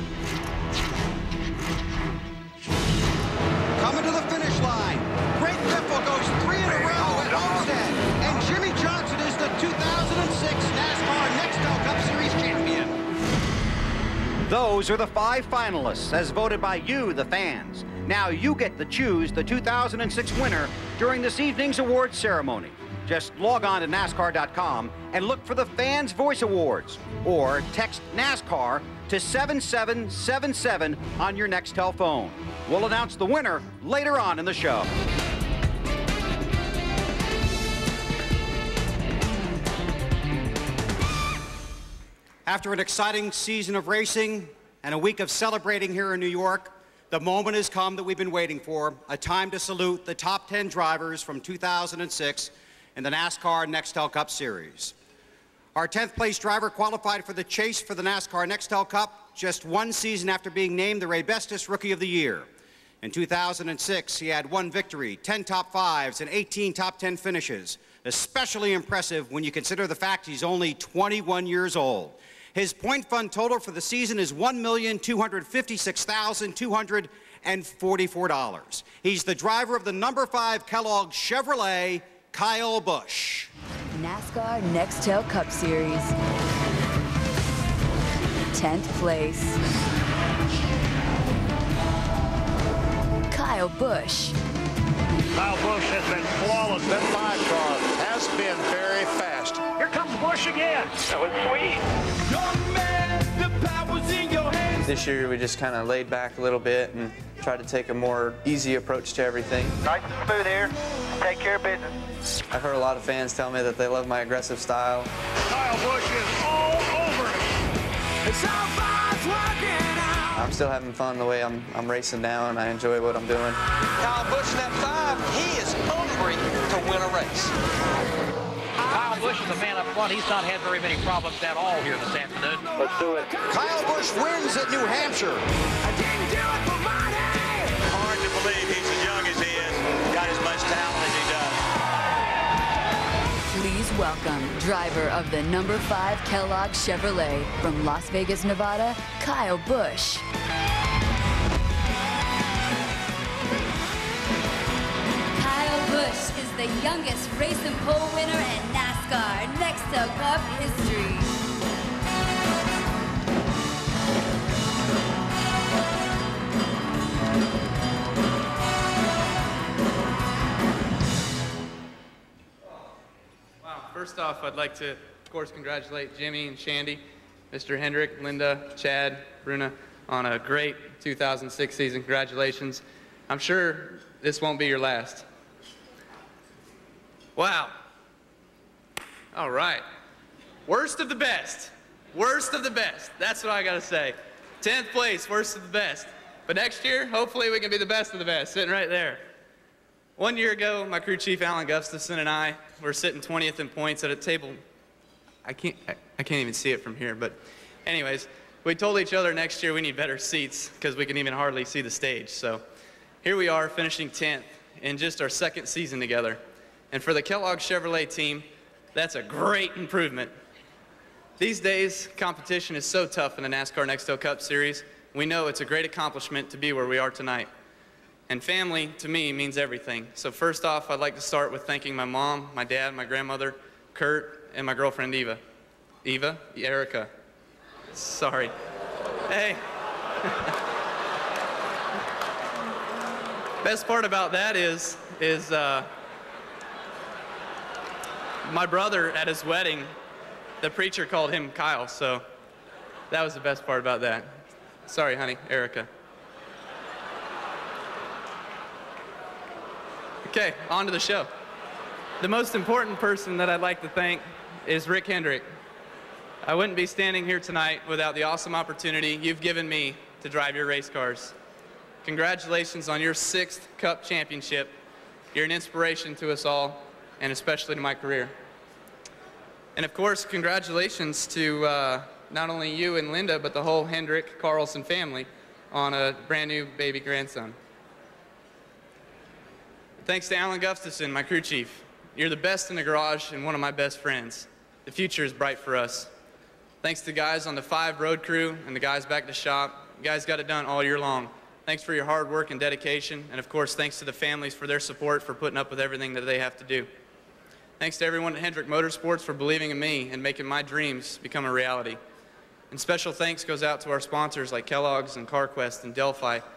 Coming to the finish line. Great Biffle goes three in a row at Homestead. And Jimmy Johnson is the two thousand six NASCAR Nextel Cup Series champion. Those are the five finalists, as voted by you, the fans. Now you get to choose the two thousand six winner during this evening's awards ceremony. Just log on to NASCAR dot com and look for the Fans Voice Awards, or text NASCAR to seven seven seven seven on your Nextel phone. We'll announce the winner later on in the show. After an exciting season of racing and a week of celebrating here in New York, the moment has come that we've been waiting for, a time to salute the top ten drivers from two thousand six in the NASCAR Nextel Cup Series. Our tenth place driver qualified for the chase for the NASCAR Nextel Cup just one season after being named the Raybestos Rookie of the Year. In two thousand six, he had one victory, ten top fives, and eighteen top ten finishes. Especially impressive when you consider the fact he's only twenty-one years old. His point fund total for the season is one million two hundred fifty-six thousand two hundred forty-four dollars. He's the driver of the number five Kellogg Chevrolet, Kyle Busch. NASCAR Nextel Cup Series. tenth place. Kyle Busch. Kyle Busch has been flawless. That five car has been very fast. Here comes Busch again. That was sweet. Young man, the power's in your hands. This year we just kind of laid back a little bit and tried to take a more easy approach to everything. Nice and smooth here. Take care of business. I've heard a lot of fans tell me that they love my aggressive style. Kyle Busch is all over it. It's all five's working out. I'm still having fun the way I'm, I'm racing now, and I enjoy what I'm doing. Kyle Busch in that five, he is hungry to win a race. Kyle Busch is a man up front. He's not had very many problems at all here this afternoon. Let's do it. Kyle Busch wins at New Hampshire. I didn't do it for money. Hard to believe he's as young as he is, got as much talent as he does. Please welcome driver of the number five Kellogg Chevrolet from Las Vegas, Nevada, Kyle Busch. Kyle Busch is the youngest race and pole winner in NASCAR Nextel Cup history. First off, I'd like to, of course, congratulate Jimmy and Shandy, Mister Hendrick, Linda, Chad, Bruna, on a great two thousand six season. Congratulations. I'm sure this won't be your last. Wow. All right. Worst of the best. Worst of the best. That's what I got to say. tenth place, worst of the best. But next year, hopefully we can be the best of the best, sitting right there. One year ago, my crew chief, Alan Gustafson, and I were sitting twentieth in points at a table. I can't, I, I can't even see it from here, but anyways, we told each other next year we need better seats because we can even hardly see the stage. So here we are, finishing tenth in just our second season together. And for the Kellogg Chevrolet team, that's a great improvement. These days, competition is so tough in the NASCAR Nextel Cup Series. We know it's a great accomplishment to be where we are tonight. And family, to me, means everything. So first off, I'd like to start with thanking my mom, my dad, my grandmother, Kurt, and my girlfriend, Eva. Eva? Erica. Sorry. Hey. Best part about that is, is uh, my brother at his wedding, the preacher called him Kyle, so that was the best part about that. Sorry, honey, Erica. Okay, on to the show. The most important person that I'd like to thank is Rick Hendrick. I wouldn't be standing here tonight without the awesome opportunity you've given me to drive your race cars. Congratulations on your sixth Cup championship. You're an inspiration to us all, and especially to my career. And of course, congratulations to uh, not only you and Linda, but the whole Hendrick Carlson family on a brand new baby grandson. Thanks to Alan Gustafson, my crew chief. You're the best in the garage and one of my best friends. The future is bright for us. Thanks to guys on the five road crew and the guys back at the shop. You guys got it done all year long. Thanks for your hard work and dedication. And of course, thanks to the families for their support, for putting up with everything that they have to do. Thanks to everyone at Hendrick Motorsports for believing in me and making my dreams become a reality. And special thanks goes out to our sponsors like Kellogg's and CarQuest and Delphi.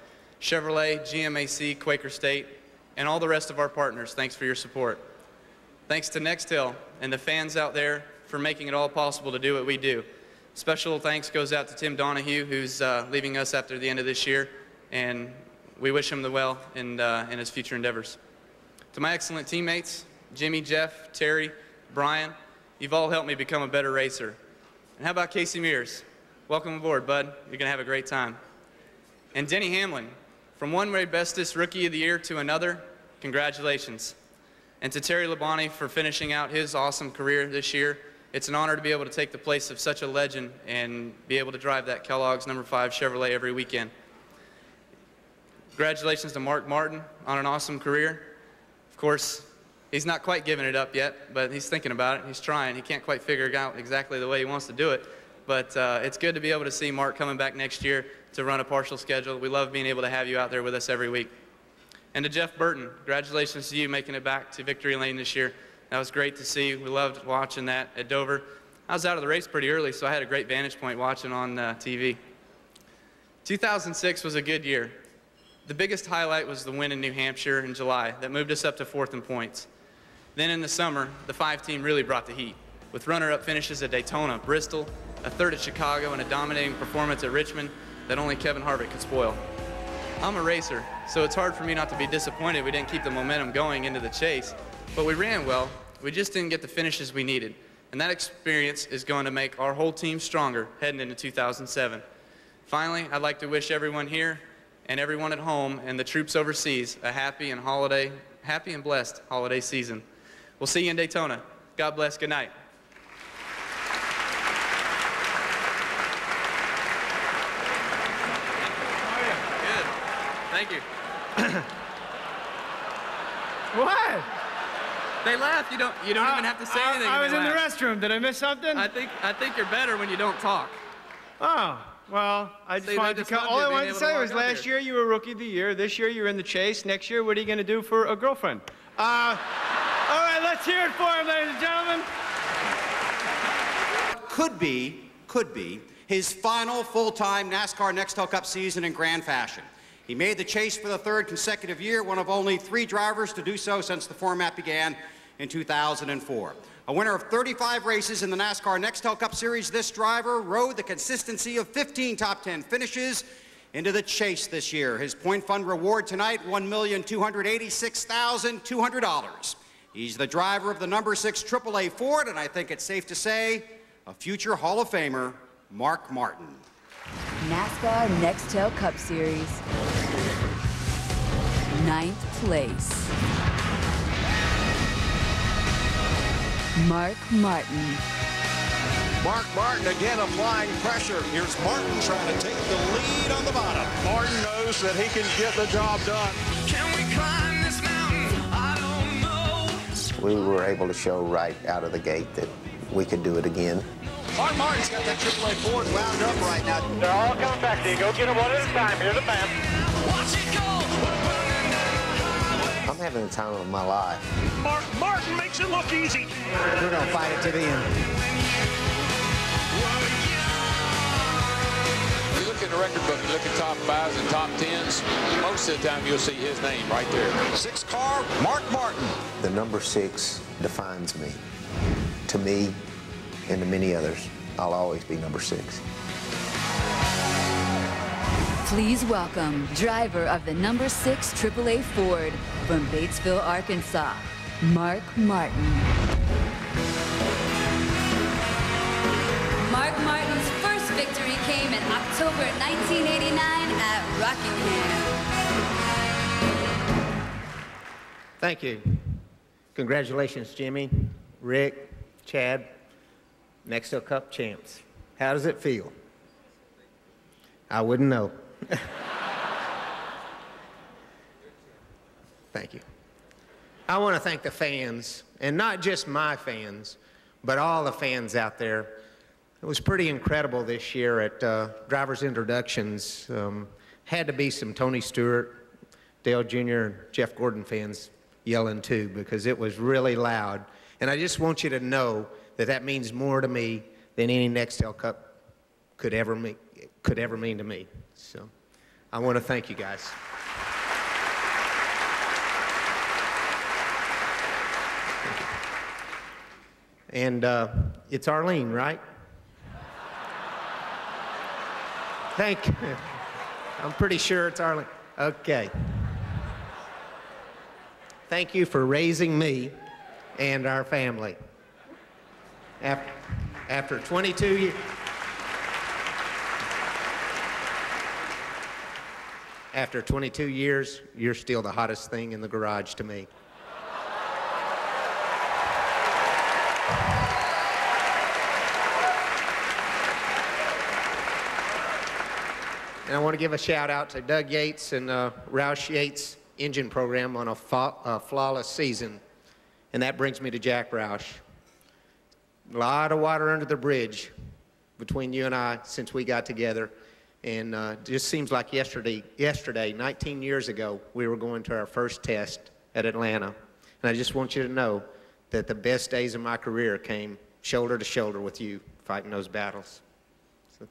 Chevrolet, G M A C, Quaker State, and all the rest of our partners, thanks for your support. Thanks to Nextel and the fans out there for making it all possible to do what we do. Special thanks goes out to Tim Donahue, who's uh, leaving us after the end of this year, and we wish him the well in, uh, in his future endeavors. To my excellent teammates, Jimmy, Jeff, Terry, Brian, you've all helped me become a better racer. And how about Casey Mears? Welcome aboard, bud. You're going to have a great time. And Denny Hamlin, from one way bestest rookie of the year to another, congratulations. And to Terry Labonte for finishing out his awesome career this year. It's an honor to be able to take the place of such a legend and be able to drive that Kellogg's number five Chevrolet every weekend. Congratulations to Mark Martin on an awesome career. Of course, he's not quite giving it up yet, but he's thinking about it. He's trying. He can't quite figure out exactly the way he wants to do it. But uh, it's good to be able to see Mark coming back next year to run a partial schedule. We love being able to have you out there with us every week. And to Jeff Burton, congratulations to you making it back to victory lane this year. That was great to see. We loved watching that at Dover. I was out of the race pretty early, so I had a great vantage point watching on uh, T V. two thousand six was a good year. The biggest highlight was the win in New Hampshire in July that moved us up to fourth in points. Then in the summer, the five team really brought the heat, with runner-up finishes at Daytona, Bristol, a third at Chicago, and a dominating performance at Richmond that only Kevin Harvick could spoil. I'm a racer, so it's hard for me not to be disappointed we didn't keep the momentum going into the chase, but we ran well. We just didn't get the finishes we needed, and that experience is going to make our whole team stronger heading into two thousand seven. Finally, I'd like to wish everyone here and everyone at home and the troops overseas a happy and holiday, happy and blessed holiday season. We'll see you in Daytona. God bless. Good night. Thank you. What? They laugh. You don't. You don't uh, even have to say I, anything. I was in laugh. the restroom. Did I miss something? I think. I think you're better when you don't talk. Oh well, I just See, wanted just to. Come, all I wanted to say was last year you were rookie of the year. This year you're in the chase. Next year, what are you going to do for a girlfriend? Uh, all right, let's hear it for him, ladies and gentlemen. Could be, could be his final full-time NASCAR Nextel Cup season in grand fashion. He made the chase for the third consecutive year, one of only three drivers to do so since the format began in two thousand four. A winner of thirty-five races in the NASCAR Nextel Cup Series, this driver rode the consistency of fifteen top ten finishes into the chase this year. His point fund reward tonight, one million two hundred eighty-six thousand two hundred dollars. He's the driver of the number six triple A Ford, and I think it's safe to say, a future Hall of Famer, Mark Martin. NASCAR Nextel Cup Series. Ninth place. Mark Martin. Mark Martin again applying pressure. Here's Martin trying to take the lead on the bottom. Martin knows that he can get the job done. Can we climb this mountain? I don't know. We were able to show right out of the gate that we could do it again. Mark Martin's got that triple A Ford wound up right now. They're all coming back to you. Go get them one at a time. Here's the map. Watch it go. I'm having the time of my life. Mark Martin makes it look easy. We're going to fight it to the end. If you look at the record book, you look at top fives and top tens, most of the time you'll see his name right there. Six car, Mark Martin. The number six defines me. To me and to many others, I'll always be number six. Please welcome driver of the number six triple A Ford from Batesville, Arkansas, Mark Martin. Mark Martin's first victory came in October nineteen eighty-nine at Rockingham. Thank you. Congratulations, Jimmy, Rick, Chad, Nextel Cup champs. How does it feel? I wouldn't know. Thank you. I want to thank the fans, and not just my fans, but all the fans out there. It was pretty incredible this year at uh, drivers' introductions. Um, had to be some Tony Stewart, Dale Junior, and Jeff Gordon fans yelling too, because it was really loud. And I just want you to know that that means more to me than any Nextel Cup could ever mean, could ever mean to me. So I want to thank you guys. And uh, it's Arlene, right? Thank you. I'm pretty sure it's Arlene. Okay. Thank you for raising me and our family. After, after twenty-two years, after twenty-two years, you're still the hottest thing in the garage to me. And I want to give a shout out to Doug Yates and uh, Roush Yates' engine program on a uh, flawless season. And that brings me to Jack Roush. A lot of water under the bridge between you and I since we got together. And uh, it just seems like yesterday, yesterday, nineteen years ago, we were going to our first test at Atlanta. And I just want you to know that the best days of my career came shoulder to shoulder with you fighting those battles. So.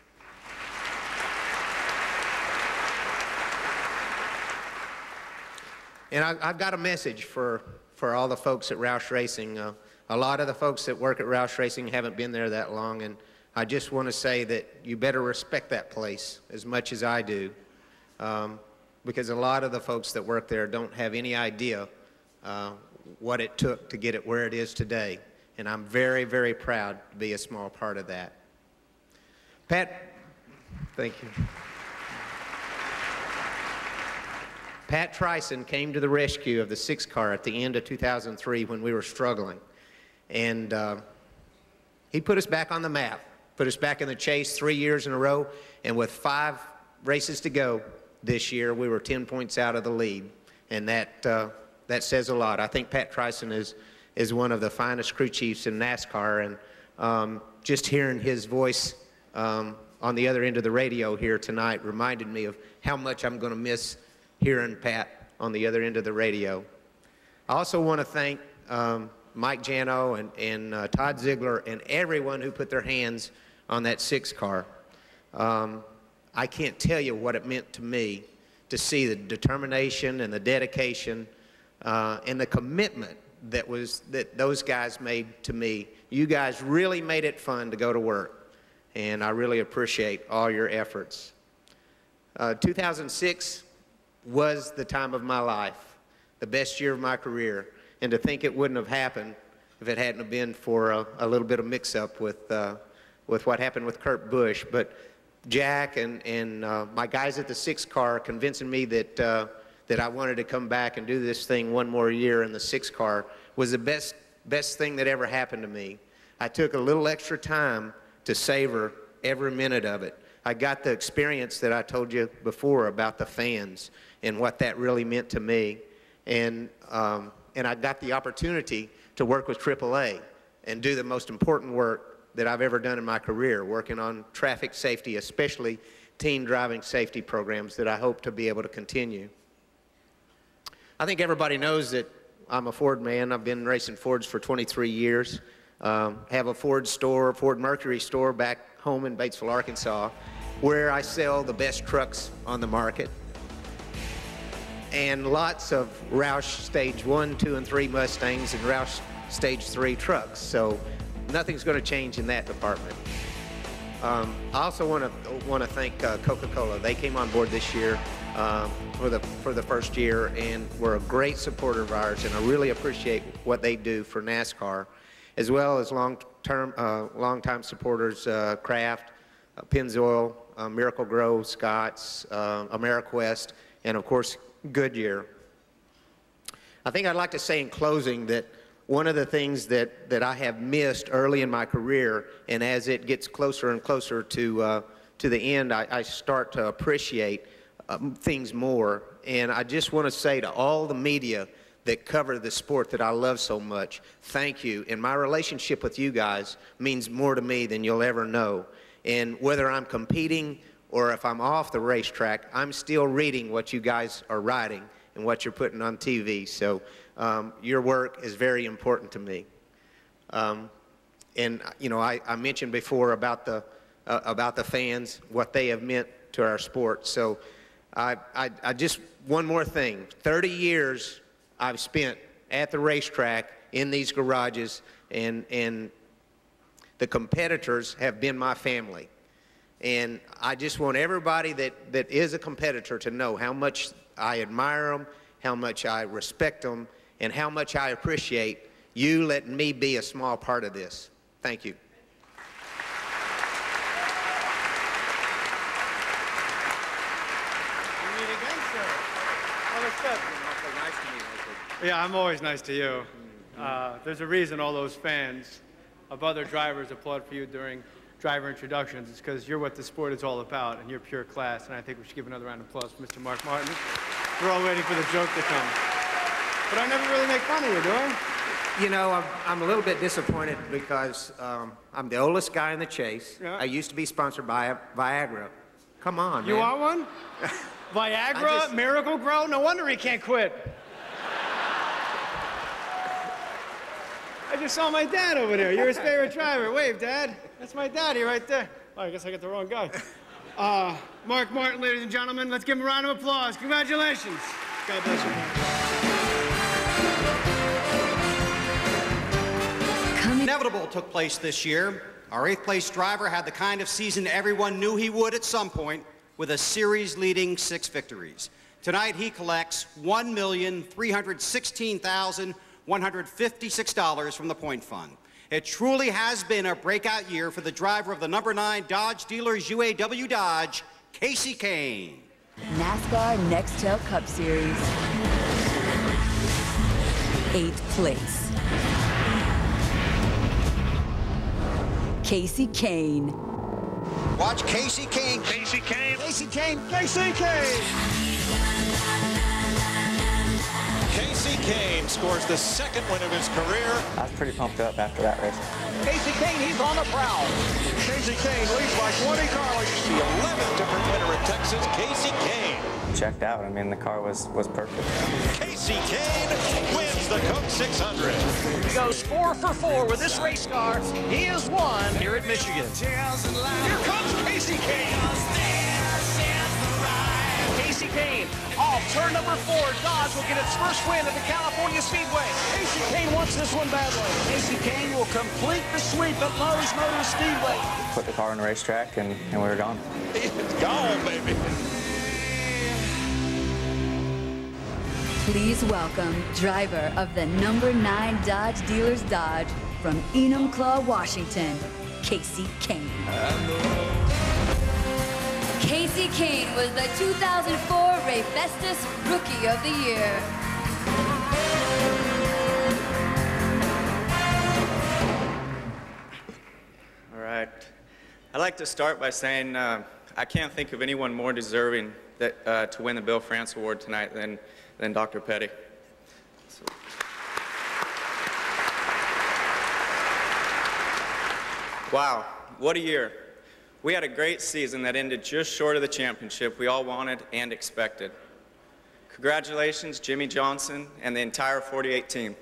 And I, I've got a message for, for all the folks at Roush Racing. Uh, a lot of the folks that work at Roush Racing haven't been there that long, and I just want to say that you better respect that place as much as I do, um, because a lot of the folks that work there don't have any idea uh, what it took to get it where it is today. And I'm very, very proud to be a small part of that. Pat, thank you. Pat Trison came to the rescue of the six car at the end of two thousand three when we were struggling. And uh, he put us back on the map, put us back in the chase three years in a row, and with five races to go this year, we were ten points out of the lead. And that, uh, that says a lot. I think Pat Trison is, is one of the finest crew chiefs in NASCAR, and um, just hearing his voice um, on the other end of the radio here tonight reminded me of how much I'm going to miss hearing Pat on the other end of the radio. I also want to thank um, Mike Jano and, and uh, Todd Ziegler and everyone who put their hands on that six car. Um, I can't tell you what it meant to me to see the determination and the dedication uh, and the commitment that was that those guys made to me. You guys really made it fun to go to work, and I really appreciate all your efforts. Uh, two thousand six was the time of my life, the best year of my career, and to think it wouldn't have happened if it hadn't have been for a, a little bit of mix-up with, uh, with what happened with Kurt Busch. But Jack and, and uh, my guys at the six car convincing me that, uh, that I wanted to come back and do this thing one more year in the six car was the best, best thing that ever happened to me. I took a little extra time to savor every minute of it. I got the experience that I told you before about the fans and what that really meant to me. And, um, and I got the opportunity to work with triple A and do the most important work that I've ever done in my career, working on traffic safety, especially teen driving safety programs that I hope to be able to continue. I think everybody knows that I'm a Ford man. I've been racing Fords for twenty-three years. Um, have a Ford store, Ford Mercury store back home in Batesville, Arkansas, where I sell the best trucks on the market. And lots of Roush Stage one, two, and three Mustangs and Roush Stage three trucks. So nothing's going to change in that department. Um, I also want to want to thank uh, Coca-Cola. They came on board this year uh, for the for the first year and were a great supporter of ours. And I really appreciate what they do for NASCAR, as well as long-term, uh, long-time supporters, uh, Kraft, uh, Pennzoil, uh, Miracle Grow, Scott's, uh, AmeriQuest, and of course Goodyear. I think I'd like to say in closing that one of the things that, that I have missed early in my career, and as it gets closer and closer to, uh, to the end, I, I start to appreciate um, things more. And I just want to say to all the media that cover the sport that I love so much, thank you. And my relationship with you guys means more to me than you'll ever know. And whether I'm competing or if I'm off the racetrack, I'm still reading what you guys are writing and what you're putting on T V. So um, your work is very important to me. Um, and you know, I, I mentioned before about the uh, about the fans, what they have meant to our sport. So I, I, I just, one more thing. thirty years I've spent at the racetrack in these garages, and, and the competitors have been my family. And I just want everybody that, that is a competitor to know how much I admire them, how much I respect them, and how much I appreciate you letting me be a small part of this. Thank you. Yeah, I'm always nice to you. Uh, there's a reason all those fans of other drivers applaud for you during driver introductions. It's because you're what the sport is all about, and you're pure class. And I think we should give another round of applause for Mister Mark Martin. We're all waiting for the joke to come. But I never really make fun of you, do I? You know, I'm, I'm a little bit disappointed because um, I'm the oldest guy in the chase. Yeah. I used to be sponsored by Viagra. Come on, You man. are one? Viagra, just- Miracle Grow? No wonder he can't quit. I just saw my dad over there. You're his favorite driver. Wave, Dad. That's my daddy right there. Oh, I guess I got the wrong guy. Uh, Mark Martin, ladies and gentlemen, let's give him a round of applause. Congratulations. God bless you, Mark. Inevitable took place this year. Our eighth place driver had the kind of season everyone knew he would at some point, with a series-leading six victories. Tonight, he collects one million three hundred sixteen thousand one hundred fifty-six dollars from the Point Fund. It truly has been a breakout year for the driver of the number nine Dodge Dealers U A W Dodge, Kasey Kahne. NASCAR Nextel Cup Series. Eighth place. Kasey Kahne. Watch Kasey Kahne. Kasey Kahne. Kasey Kahne. Kasey Kahne. Kasey Kahne scores the second win of his career. I was pretty pumped up after that race. Kasey Kahne, he's on the prowl. Kasey Kahne leads by twenty cars. The eleventh different winner at Texas, Kasey Kahne. Checked out. I mean, the car was, was perfect. Kasey Kahne wins the Coke six hundred. He goes four for four with this race car. He has won here at Michigan. Here comes Kasey Kahne. Kasey Kahne off turn number four. Dodge will get its first win at the California Speedway. Kasey Kahne wants this one badly. Kasey Kahne will complete the sweep at Lowe's Motor Speedway. Put the car on the racetrack, and, and we were gone. It's gone, baby. Please welcome driver of the number nine Dodge Dealers Dodge from Enumclaw, Washington, Kasey Kahne. Kasey Kahne was the two thousand four Ray Festus Rookie of the Year. All right. I'd like to start by saying uh, I can't think of anyone more deserving that, uh, to win the Bill France Award tonight than, than Doctor Petty. So. Wow, what a year. We had a great season that ended just short of the championship we all wanted and expected. Congratulations, Jimmy Johnson and the entire forty-eight team.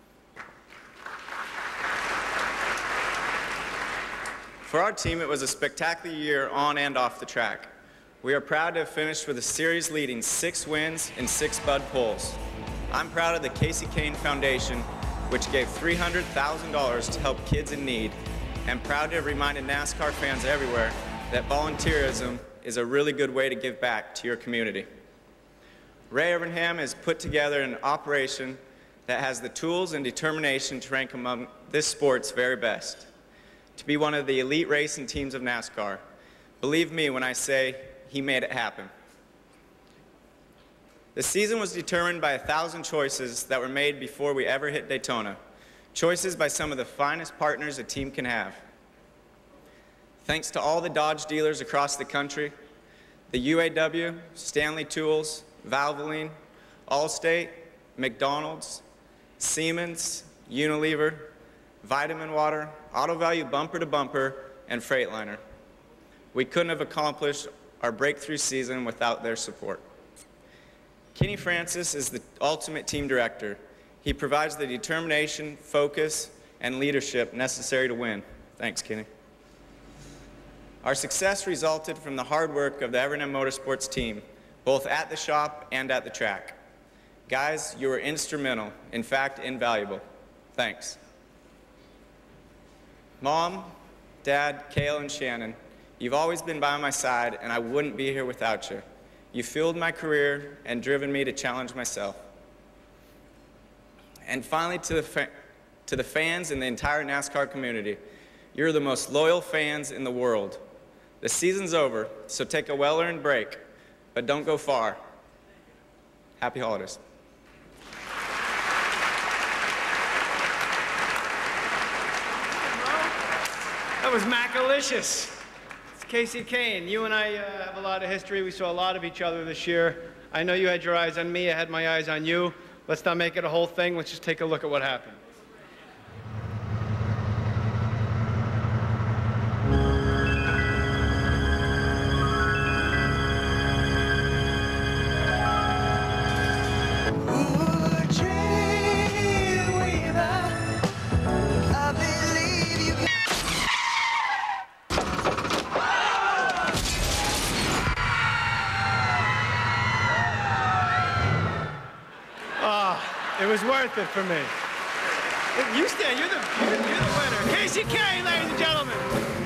For our team, it was a spectacular year on and off the track. We are proud to have finished with a series-leading six wins and six Bud Poles. I'm proud of the Kasey Kahne Foundation, which gave three hundred thousand dollars to help kids in need, and proud to have reminded NASCAR fans everywhere that volunteerism is a really good way to give back to your community. Ray Evernham has put together an operation that has the tools and determination to rank among this sport's very best, to be one of the elite racing teams of NASCAR. Believe me when I say he made it happen. The season was determined by a thousand choices that were made before we ever hit Daytona. Choices by some of the finest partners a team can have. Thanks to all the Dodge dealers across the country, the U A W, Stanley Tools, Valvoline, Allstate, McDonald's, Siemens, Unilever, Vitamin Water, Auto Value Bumper to Bumper, and Freightliner. We couldn't have accomplished our breakthrough season without their support. Kenny Francis is the ultimate team director. He provides the determination, focus, and leadership necessary to win. Thanks, Kenny. Our success resulted from the hard work of the Evernham Motorsports team, both at the shop and at the track. Guys, you were instrumental, in fact, invaluable. Thanks. Mom, Dad, Cale, and Shannon, you've always been by my side, and I wouldn't be here without you. You fueled my career and driven me to challenge myself. And finally, to the, fa to the fans and the entire NASCAR community, you're the most loyal fans in the world. The season's over, so take a well-earned break, but don't go far. Happy holidays. That was Macalicious. It's Casey Kane. You and I uh, have a lot of history. We saw a lot of each other this year. I know you had your eyes on me. I had my eyes on you. Let's not make it a whole thing. Let's just take a look at what happened. It was worth it for me. You stand, you're the, you're the, you're the winner. Casey Kane, ladies and gentlemen.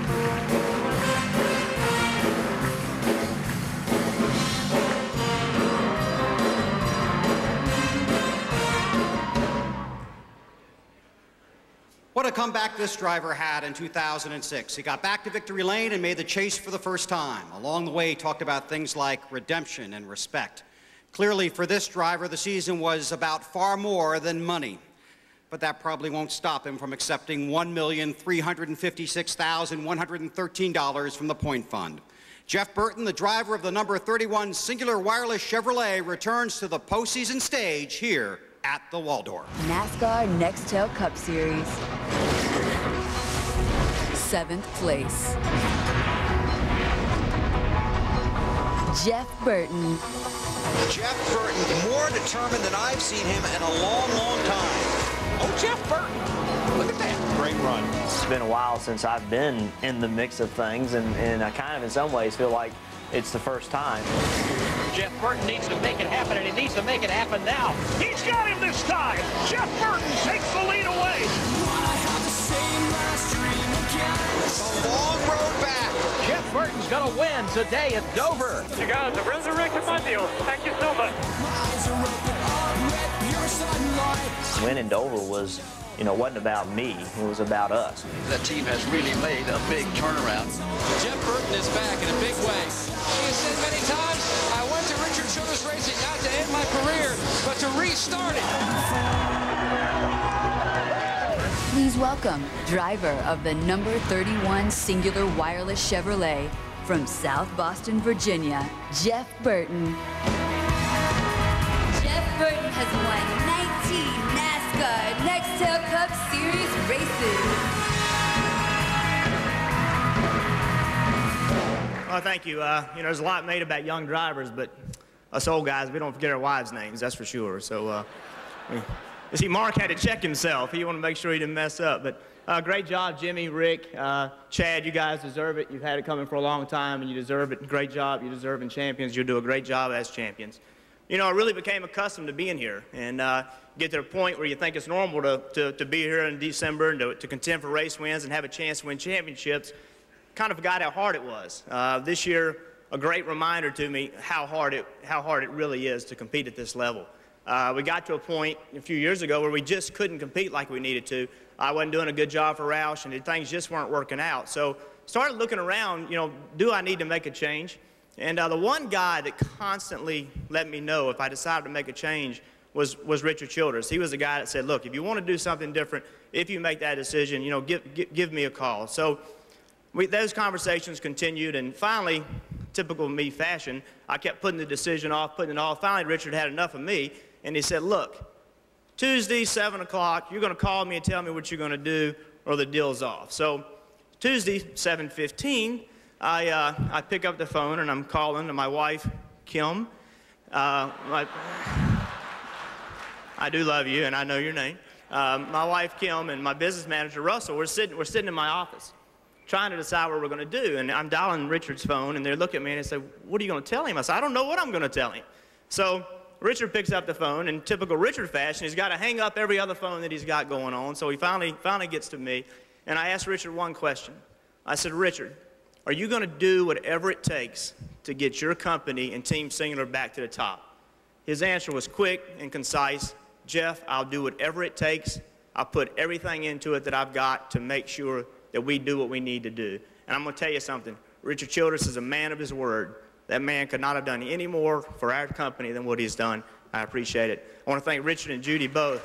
What a comeback this driver had in two thousand six. He got back to victory lane and made the chase for the first time. Along the way, he talked about things like redemption and respect. Clearly, for this driver, the season was about far more than money. But that probably won't stop him from accepting one million three hundred fifty-six thousand one hundred thirteen dollars from the Point Fund. Jeff Burton, the driver of the number thirty-one Singular Wireless Chevrolet, returns to the postseason stage here at the Waldorf. NASCAR Nextel Cup Series. Seventh place. Jeff Burton. Jeff Burton, more determined than I've seen him in a long, long time. Oh, Jeff Burton, look at that. Great run. It's been a while since I've been in the mix of things, and, and I kind of, in some ways, feel like it's the first time. Jeff Burton needs to make it happen, and he needs to make it happen now. He's got him this time. Jeff Burton takes the lead away. It's a long road back. Jeff Burton's going to win today at Dover. You guys have resurrected my deal. Thank you so much. Winning Dover was, you know, wasn't about me. It was about us. That team has really made a big turnaround. Jeff Burton is back in a big way. He has said many times, I went to Richard Childress Racing not to end my career, but to restart it. Please welcome driver of the number thirty-one Singular Wireless Chevrolet from South Boston, Virginia, Jeff Burton. Jeff Burton has won nineteen NASCAR Nextel Cup Series races. Well, thank you. Uh, you know, there's a lot made about young drivers, but us old guys, we don't forget our wives' names, that's for sure. So, uh, we, you see, Mark had to check himself. He wanted to make sure he didn't mess up. But uh, great job, Jimmy, Rick, uh, Chad, you guys deserve it. You've had it coming for a long time, and you deserve it. Great job. You deserve it, champions. You'll do a great job as champions. You know, I really became accustomed to being here and uh, get to the point where you think it's normal to, to, to be here in December and to, to contend for race wins and have a chance to win championships. Kind of forgot how hard it was. Uh, this year, a great reminder to me how hard it, how hard it really is to compete at this level. Uh, we got to a point a few years ago where we just couldn't compete like we needed to. I wasn't doing a good job for Roush, and things just weren't working out. So started looking around, you know, do I need to make a change? And uh, the one guy that constantly let me know if I decided to make a change was, was Richard Childress. He was the guy that said, look, if you want to do something different, if you make that decision, you know, give, give, give me a call. So we, those conversations continued, and finally, typical me fashion, I kept putting the decision off, putting it off. Finally, Richard had enough of me, and he said, look, Tuesday, seven o'clock, you're going to call me and tell me what you're going to do, or the deal's off. So Tuesday, seven fifteen, I, uh, I pick up the phone, and I'm calling to my wife, Kim. Uh, my, I do love you, and I know your name. Um, my wife, Kim, and my business manager, Russell, we're sitting, we're sitting in my office, trying to decide what we're going to do. And I'm dialing Richard's phone, and they look at me and they say, what are you going to tell him? I said, I don't know what I'm going to tell him. So Richard picks up the phone. In typical Richard fashion, he's got to hang up every other phone that he's got going on. So he finally, finally gets to me, and I asked Richard one question. I said, Richard, are you going to do whatever it takes to get your company and Team Singular back to the top? His answer was quick and concise. Jeff, I'll do whatever it takes. I'll put everything into it that I've got to make sure that we do what we need to do. And I'm going to tell you something. Richard Childress is a man of his word. That man could not have done any more for our company than what he's done. I appreciate it. I want to thank Richard and Judy both.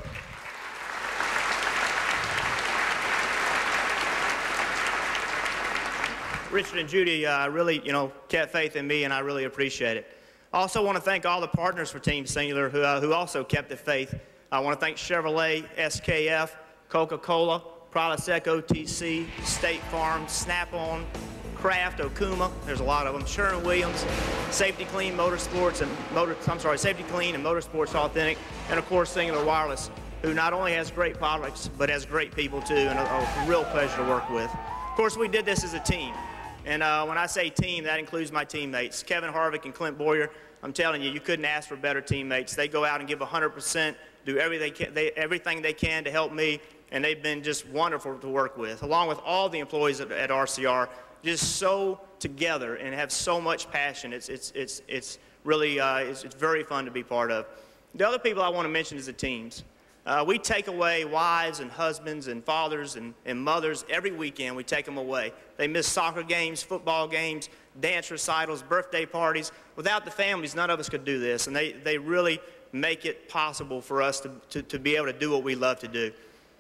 Richard and Judy uh, really, you know, kept faith in me, and I really appreciate it. I also want to thank all the partners for Team Singular who, uh, who also kept the faith. I want to thank Chevrolet, S K F, Coca-Cola, Prilosec, O T C, State Farm, Snap-on, Kraft, Okuma, there's a lot of them, Sherwin-Williams, Safety Clean Motorsports, and Motor, I'm sorry, Safety Clean and Motorsports Authentic, and of course Singular Wireless, who not only has great products, but has great people too, and a, a real pleasure to work with. Of course, we did this as a team, and uh, when I say team, that includes my teammates, Kevin Harvick and Clint Boyer. I'm telling you, you couldn't ask for better teammates. They go out and give one hundred percent, do everything they, everything they can to help me, and they've been just wonderful to work with, along with all the employees at, at R C R. Just so together and have so much passion. It's, it's, it's, it's really, uh, it's, it's very fun to be part of. The other people I want to mention is the teams. Uh, we take away wives and husbands and fathers and, and mothers every weekend. We take them away. They miss soccer games, football games, dance recitals, birthday parties. Without the families, none of us could do this. And they, they really make it possible for us to, to, to be able to do what we love to do.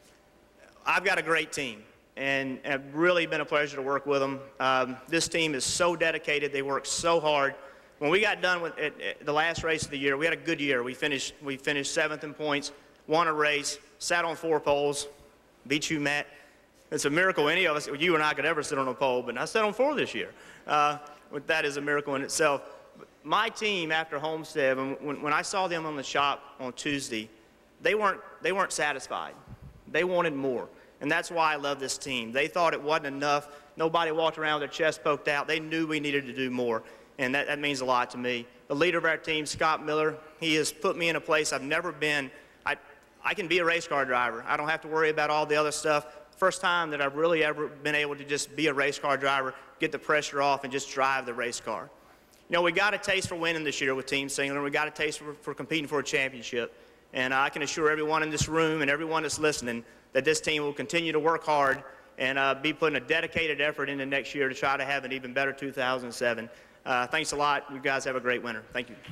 I've got a great team. And it's really been a pleasure to work with them. Um, this team is so dedicated. They work so hard. When we got done with it, it, the last race of the year, we had a good year. We finished, we finished seventh in points, won a race, sat on four poles, beat you, Matt. It's a miracle any of us, you and I, could ever sit on a pole, but I sat on four this year. Uh, that is a miracle in itself. My team, after Homestead, when, when I saw them on the shop on Tuesday, they weren't, they weren't satisfied. They wanted more. And that's why I love this team. They thought it wasn't enough. Nobody walked around with their chest poked out. They knew we needed to do more, and that, that means a lot to me. The leader of our team, Scott Miller, he has put me in a place I've never been. I, I can be a race car driver. I don't have to worry about all the other stuff. First time that I've really ever been able to just be a race car driver, get the pressure off, and just drive the race car. You know, we got a taste for winning this year with Team Singular. We got a taste for, for competing for a championship. And I can assure everyone in this room and everyone that's listening that this team will continue to work hard and uh, be putting a dedicated effort into next year to try to have an even better two thousand seven. Uh, thanks a lot. You guys have a great winter. Thank you.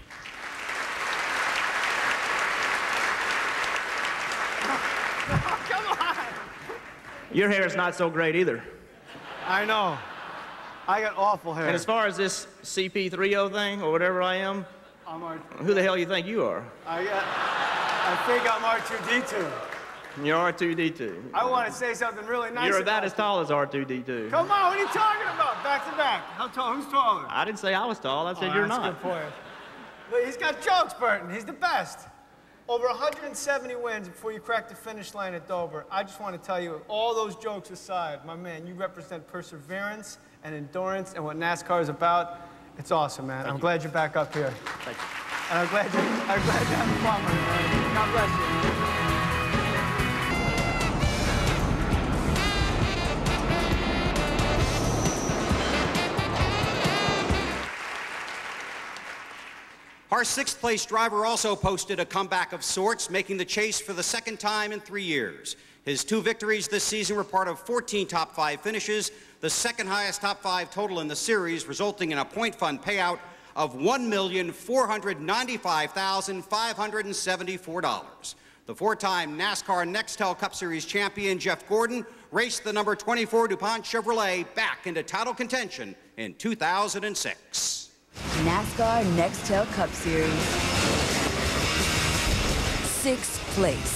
Come on. Your hair is not so great either. I know. I got awful hair. And as far as this C P three oh thing or whatever I am, I'm R who the hell you think you are? I, got, I think I'm R two D two. You're R two D two. I want to say something really nice. You're about as tall as R two D two. Come on, what are you talking about? Back to back. How tall? Who's taller? I didn't say I was tall. I said oh, you're that's not. A good point. But he's got jokes, Burton. He's the best. Over one hundred seventy wins before you crack the finish line at Dover. I just want to tell you, all those jokes aside, my man, you represent perseverance and endurance and what NASCAR is about. It's awesome, man. Thank I'm you. glad you're back up here. Thank you. And I'm glad you're, I'm glad you're having fun, man. God bless you. Our sixth-place driver also posted a comeback of sorts, making the chase for the second time in three years. His two victories this season were part of fourteen top five finishes, the second highest top five total in the series, resulting in a point fund payout of one million four hundred ninety-five thousand five hundred seventy-four dollars. The four-time NASCAR Nextel Cup Series champion Jeff Gordon raced the number twenty-four DuPont Chevrolet back into title contention in two thousand six. NASCAR Nextel Cup Series. Sixth place.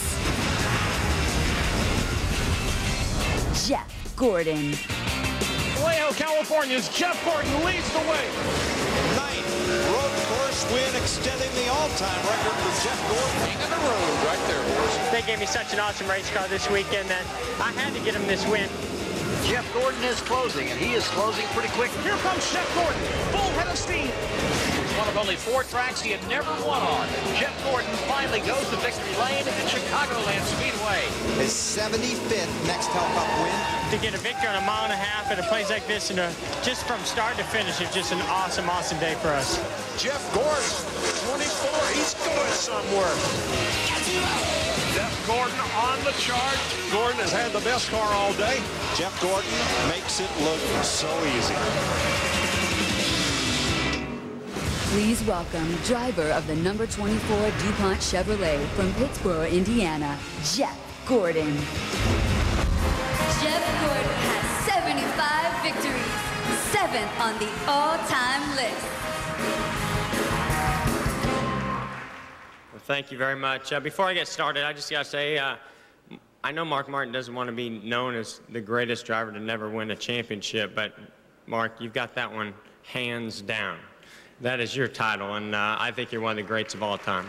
Jeff Gordon. Vallejo, California's Jeff Gordon leads the way. Ninth road course win, extending the all-time record for Jeff Gordon. King of the road right there, boys. They gave me such an awesome race car this weekend that I had to get them this win. Jeff Gordon is closing, and he is closing pretty quick. Here comes Jeff Gordon, full head of steam. One of only four tracks he had never won on. Jeff Gordon finally goes to victory lane at Chicagoland Speedway. His seventy-fifth Nextel Cup win. To get a victory on a mile and a half at a place like this, and a, just from start to finish, it's just an awesome, awesome day for us. Jeff Gordon, twenty-four, he's going somewhere. Jeff Gordon on the chart. Gordon has had the best car all day. Jeff Gordon makes it look so easy. Please welcome driver of the number twenty-four DuPont Chevrolet from Pittsburgh, Indiana, Jeff Gordon. Jeff Gordon has seventy-five victories, seventh on the all-time list. Well, thank you very much. Uh, before I get started, I just got to say, uh, I know Mark Martin doesn't want to be known as the greatest driver to never win a championship, but Mark, you've got that one hands down. That is your title, and uh, I think you're one of the greats of all time.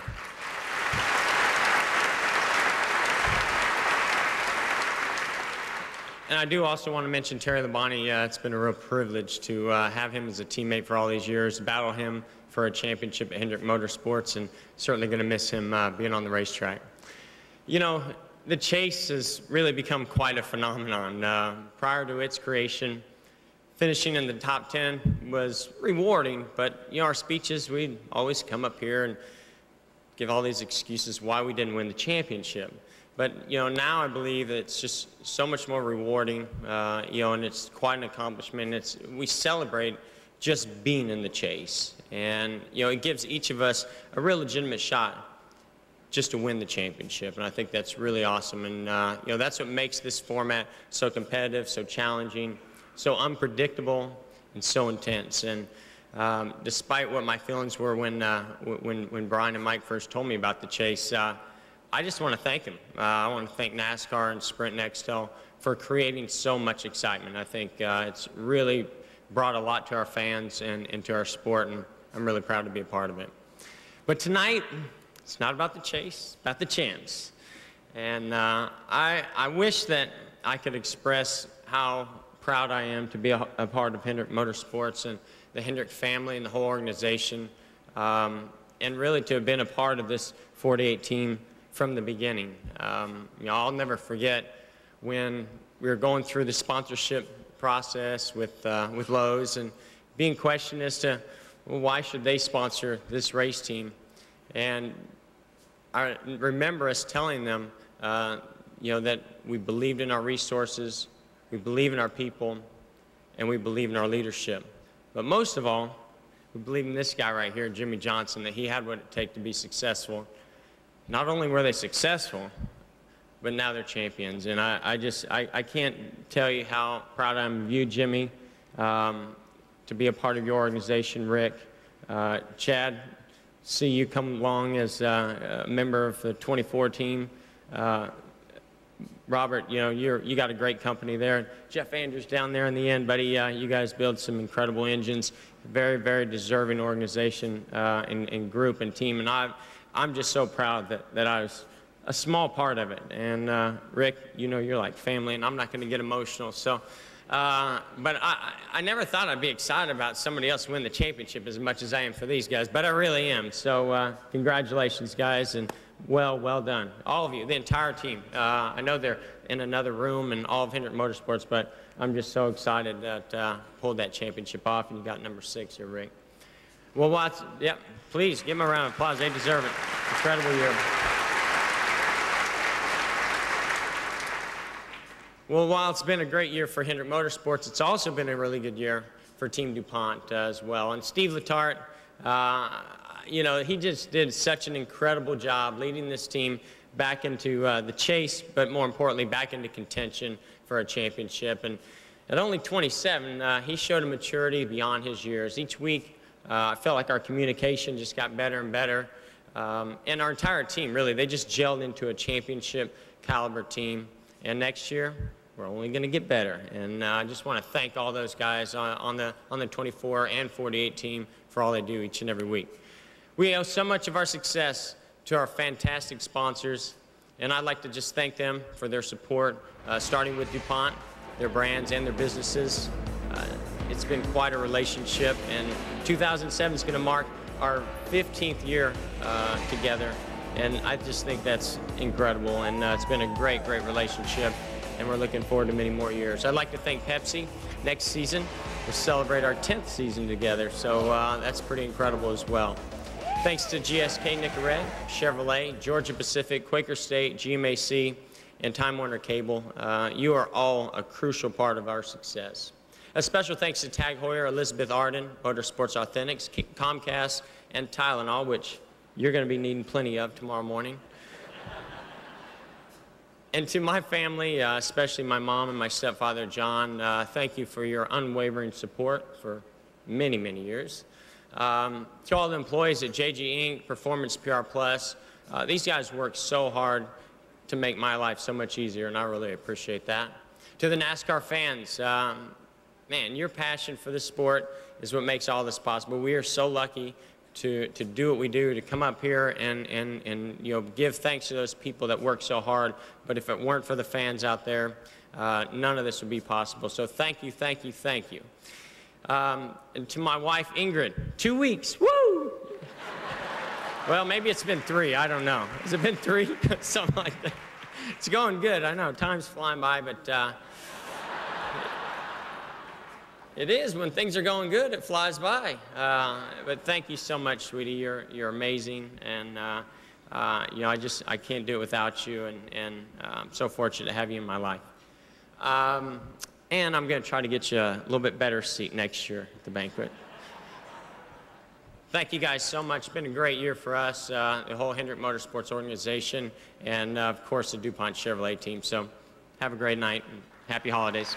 And I do also want to mention Terry Labonte. Uh, it's been a real privilege to uh, have him as a teammate for all these years, battle him for a championship at Hendrick Motorsports, and certainly going to miss him uh, being on the racetrack. You know, the chase has really become quite a phenomenon. Uh, prior to its creation, finishing in the top ten was rewarding, but you know, our speeches, we'd always come up here and give all these excuses why we didn't win the championship. But you know, now I believe it's just so much more rewarding, uh, you know, and it's quite an accomplishment. It's, we celebrate just being in the chase, and you know, it gives each of us a real legitimate shot just to win the championship, and I think that's really awesome. And uh, you know, that's what makes this format so competitive, so challenging, so unpredictable, and so intense. And um, despite what my feelings were when, uh, when, when Brian and Mike first told me about the chase, uh, I just want to thank them. Uh, I want to thank NASCAR and Sprint Nextel for creating so much excitement. I think uh, it's really brought a lot to our fans and, and to our sport, and I'm really proud to be a part of it. But tonight, it's not about the chase, it's about the champs. And uh, I, I wish that I could express how proud I am to be a, a part of Hendrick Motorsports and the Hendrick family and the whole organization, um, and really to have been a part of this forty-eight team from the beginning. Um, you know, I'll never forget when we were going through the sponsorship process with, uh, with Lowe's and being questioned as to, well, why should they sponsor this race team? And I remember us telling them, uh, you know, that we believed in our resources, we believe in our people, and we believe in our leadership. But most of all, we believe in this guy right here, Jimmy Johnson, that he had what it takes to be successful. Not only were they successful, but now they're champions. And I, I just, I, I can't tell you how proud I am of you, Jimmy, um, to be a part of your organization, Rick. Uh, Chad, see you come along as uh, a member of the twenty-four team. Uh, Robert, you know, you're, you got a great company there. Jeff Andrews down there in the end, buddy, uh, you guys build some incredible engines. Very, very deserving organization uh, and, and group and team. And I've, I'm just so proud that, that I was a small part of it. And uh, Rick, you know, you're like family, and I'm not going to get emotional. So, uh, but I, I never thought I'd be excited about somebody else win the championship as much as I am for these guys, but I really am. So uh, congratulations, guys, and well, well done. All of you, the entire team. Uh, I know they're in another room and all of Hendrick Motorsports, but I'm just so excited that uh, pulled that championship off, and you got number six here, Rick. Well, Watts, yep, please give them a round of applause. They deserve it. Incredible year. Well, while it's been a great year for Hendrick Motorsports, it's also been a really good year for Team DuPont uh, as well. And Steve Letarte, uh, you know, he just did such an incredible job leading this team back into uh, the chase, but more importantly, back into contention for a championship. And at only twenty-seven, uh, he showed a maturity beyond his years. Each week, uh, I felt like our communication just got better and better. Um, and our entire team, really, they just gelled into a championship caliber team. And next year, we're only going to get better. And uh, I just want to thank all those guys on, on, the, on the twenty-four and forty-eight team for all they do each and every week. We owe so much of our success to our fantastic sponsors, and I'd like to just thank them for their support, uh, starting with DuPont. their brands and their businesses. Uh, it's been quite a relationship, and two thousand seven is going to mark our fifteenth year uh, together, and I just think that's incredible, and uh, it's been a great, great relationship, and we're looking forward to many more years. I'd like to thank Pepsi. Next season, we'll celebrate our tenth season together, so uh, that's pretty incredible as well. Thanks to G S K Nicorette, Chevrolet, Georgia Pacific, Quaker State, G M A C, and Time Warner Cable. Uh, you are all a crucial part of our success. A special thanks to Tag Heuer, Elizabeth Arden, Motorsports Authentics, Comcast, and Tylenol, which you're going to be needing plenty of tomorrow morning. And to my family, uh, especially my mom and my stepfather, John, uh, thank you for your unwavering support for many, many years. Um, to all the employees at J G Incorporated, Performance P R Plus, uh, these guys work so hard to make my life so much easier, and I really appreciate that. To the NASCAR fans, um, man, your passion for the sport is what makes all this possible. We are so lucky to, to do what we do, to come up here and, and, and you know, give thanks to those people that work so hard. But if it weren't for the fans out there, uh, none of this would be possible. So thank you, thank you, thank you. Um, and to my wife, Ingrid, two weeks, woo! Well, maybe it's been three, I don't know. Has it been three? Something like that. It's going good, I know, time's flying by, but uh, it is. When things are going good, it flies by. Uh, but thank you so much, sweetie, you're, you're amazing, and uh, uh, you know, I just, I can't do it without you, and, and uh, I'm so fortunate to have you in my life. Um, and I'm gonna try to get you a little bit better seat next year at the banquet. Thank you guys so much. It's been a great year for us, uh, the whole Hendrick Motorsports organization, and uh, of course the DuPont Chevrolet team. So have a great night and happy holidays.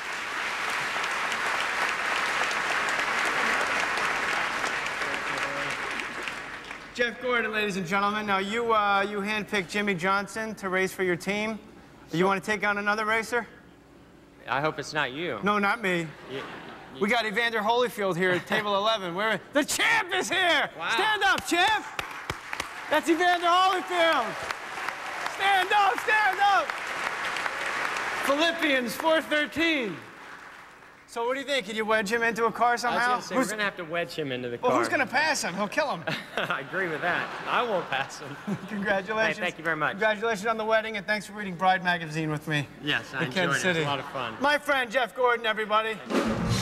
Jeff Gordon, ladies and gentlemen. Now you uh, you handpicked Jimmy Johnson to race for your team. You want to take on another racer? I hope it's not you. No, not me. You, We got Evander Holyfield here at table eleven. Where the champ is here. Wow. Stand up, champ. That's Evander Holyfield. Stand up, stand up. Philippians four thirteen. So what do you think? Can you wedge him into a car somehow? I was gonna say, we're gonna have to wedge him into the well, car. who's gonna pass him? He'll kill him. I agree with that. I won't pass him. Congratulations. Hey, thank you very much. Congratulations on the wedding, and thanks for reading Bride Magazine with me. Yes, I in enjoyed Kansas it. City. It was a lot of fun. My friend Jeff Gordon, everybody. You're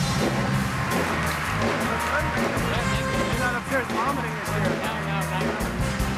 not upstairs vomiting this year. No, no, no.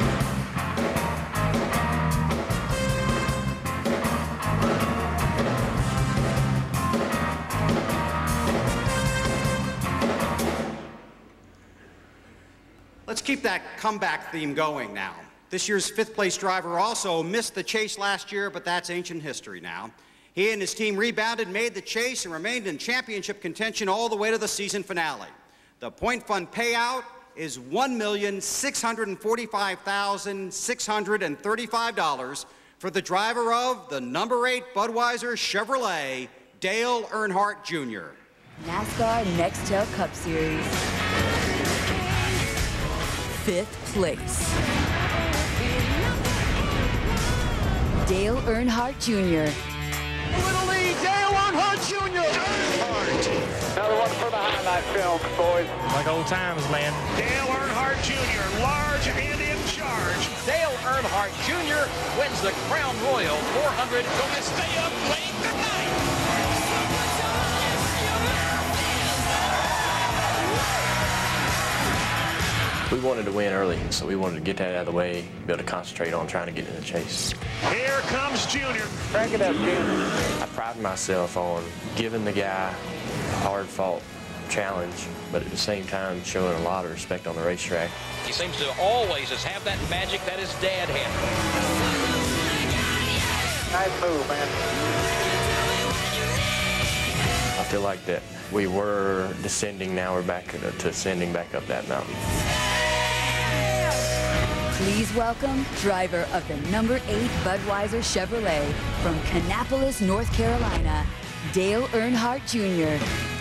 Let's keep that comeback theme going now. This year's fifth place driver also missed the chase last year, but that's ancient history now. He and his team rebounded, made the chase, and remained in championship contention all the way to the season finale. The point fund payout is one million six hundred forty-five thousand six hundred thirty-five dollars for the driver of the number eight Budweiser Chevrolet, Dale Earnhardt Junior NASCAR Nextel Cup Series. Fifth place. Dale Earnhardt Junior Little lead, Dale Earnhardt Junior Earnhardt. Another one for the highlight film, boys. Like old times, man. Dale Earnhardt Junior, large and in charge. Dale Earnhardt Junior wins the Crown Royal four hundred. Gonna stay up late tonight. We wanted to win early, so we wanted to get that out of the way, be able to concentrate on trying to get in the chase. Here comes Junior. Crank it up, Junior. I pride myself on giving the guy a hard-fought challenge, but at the same time showing a lot of respect on the racetrack. He seems to always just have that magic that his dad had. Nice move, man. I feel like that we were descending, now we're back to ascending back up that mountain. Please welcome driver of the number eight Budweiser Chevrolet from Kannapolis, North Carolina, Dale Earnhardt Junior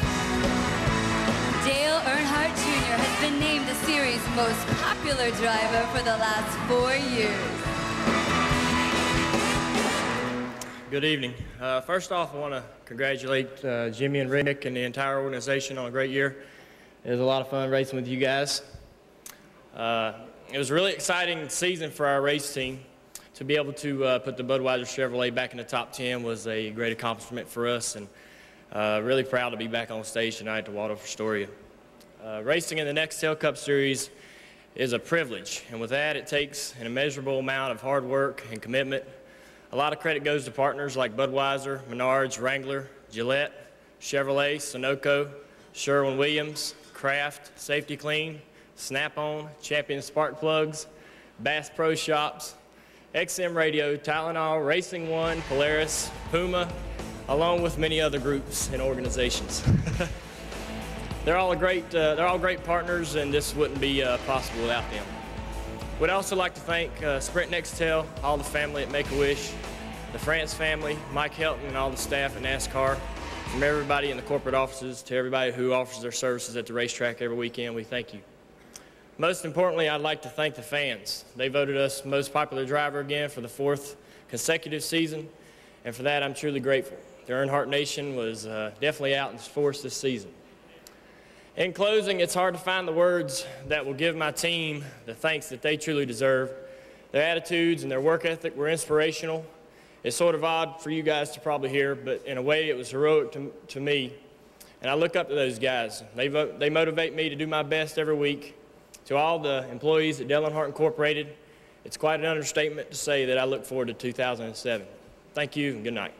Dale Earnhardt Junior has been named the series' most popular driver for the last four years. Good evening. Uh, first off, I want to congratulate uh, Jimmy and Rick and the entire organization on a great year. It was a lot of fun racing with you guys. Uh, it was a really exciting season for our race team. To be able to uh, put the Budweiser Chevrolet back in the top ten was a great accomplishment for us, and uh, really proud to be back on stage tonight at the Waldorf Astoria. Uh, racing in the Nextel Cup Series is a privilege, and with that, it takes an immeasurable amount of hard work and commitment. A lot of credit goes to partners like Budweiser, Menards, Wrangler, Gillette, Chevrolet, Sunoco, Sherwin-Williams, Kraft, Safety Clean, Snap-on, Champion Spark Plugs, Bass Pro Shops, X M Radio, Tylenol, Racing One, Polaris, Puma, along with many other groups and organizations. They're all a great, uh, they're all great partners, and this wouldn't be uh, possible without them. We'd also like to thank uh, Sprint Nextel, all the family at Make-A-Wish, the France family, Mike Helton, and all the staff at NASCAR. From everybody in the corporate offices to everybody who offers their services at the racetrack every weekend, we thank you. Most importantly, I'd like to thank the fans. They voted us most popular driver again for the fourth consecutive season, and for that, I'm truly grateful. The Earnhardt Nation was uh, definitely out in force this season. In closing, it's hard to find the words that will give my team the thanks that they truly deserve. Their attitudes and their work ethic were inspirational. It's sort of odd for you guys to probably hear, but in a way it was heroic to, to me. And I look up to those guys. They, vote, they motivate me to do my best every week. To all the employees at Dale Earnhardt Incorporated, it's quite an understatement to say that I look forward to two thousand seven. Thank you and good night.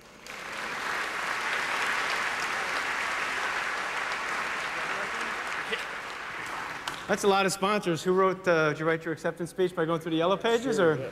That's a lot of sponsors. Who wrote, uh, did you write your acceptance speech by going through the yellow pages? Sure, or?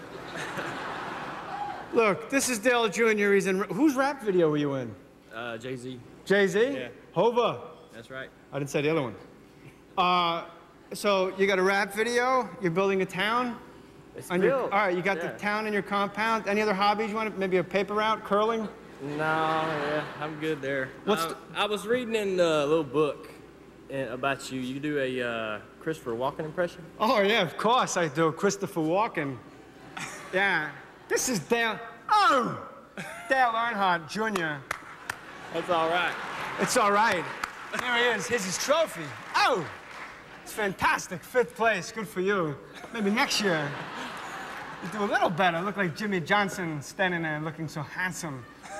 Look, this is Dale Junior He's in, whose rap video were you in? Uh, Jay-Z. Jay-Z? Yeah. Hova? That's right. I didn't say the other one. Uh, so you got a rap video? You're building a town? It's On your, built. all right, you got Yeah. the town in your compound. Any other hobbies you want to, maybe a paper route, curling? No, yeah, I'm good there. What's uh, the- I was reading in a little book uh, about you. You do a uh, Christopher Walken impression? Oh, yeah, of course I do. Christopher Walken. Yeah. This is Dale. Oh! Dale Earnhardt Junior That's all right. It's all right. There he is. Here's his trophy. Oh! It's fantastic. Fifth place. Good for you. Maybe next year you do a little better. Look like Jimmy Johnson standing there looking so handsome.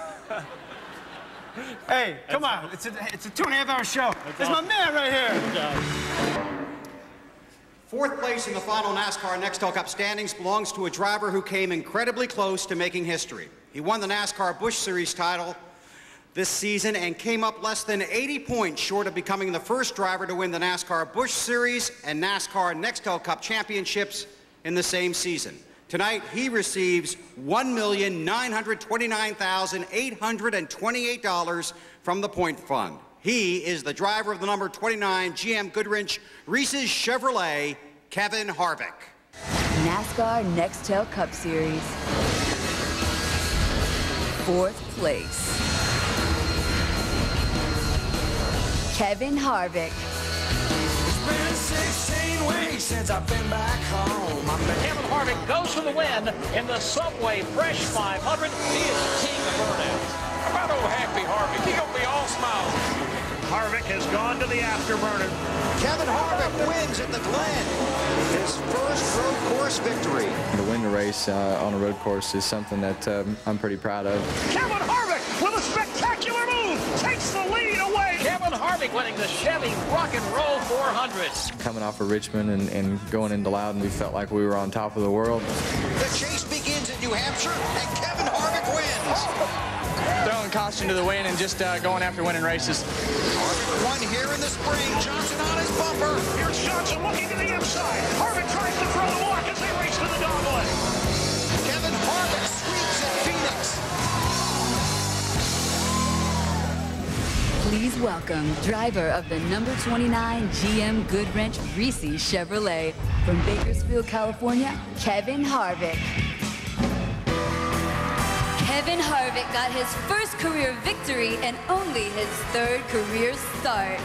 Hey, come on. It's a, it's a two and a half hour show. There's my man right here. Fourth place in the final NASCAR Nextel Cup standings belongs to a driver who came incredibly close to making history. He won the NASCAR Busch Series title this season and came up less than eighty points short of becoming the first driver to win the NASCAR Busch Series and NASCAR Nextel Cup championships in the same season. Tonight, he receives one million nine hundred twenty-nine thousand eight hundred twenty-eight dollars from the Point Fund. He is the driver of the number twenty-nine G M Goodwrench Reese's Chevrolet, Kevin Harvick. NASCAR Nextel Cup Series. Fourth place. Kevin Harvick. It's been sixteen weeks since I've been back home. I'm Kevin Harvick goes for the win in the Subway Fresh five hundred. He is the king of burnouts. How about old Happy Harvick? He gonna be all smiles. Harvick has gone to the afterburner. Kevin Harvick wins at the Glen. His first road course victory. To win the race uh, on a road course is something that um, I'm pretty proud of. Kevin Harvick with a spectacular move takes the lead away. Kevin Harvick winning the Chevy Rock and Roll four hundred. Coming off of Richmond and, and going into Loudon, we felt like we were on top of the world. The chase begins in New Hampshire, and Kevin Harvick wins. Throwing caution to the wind and just uh, going after winning races. Harvick won here in the spring. Johnson on his bumper. Here's Johnson looking to the inside. Harvick tries to throw the walk as they race to the dogleg. Kevin Harvick sweeps at Phoenix. Please welcome driver of the number twenty-nine G M Goodwrench Reese's Chevrolet from Bakersfield, California, Kevin Harvick. Kevin Harvick got his first career victory and only his third career start.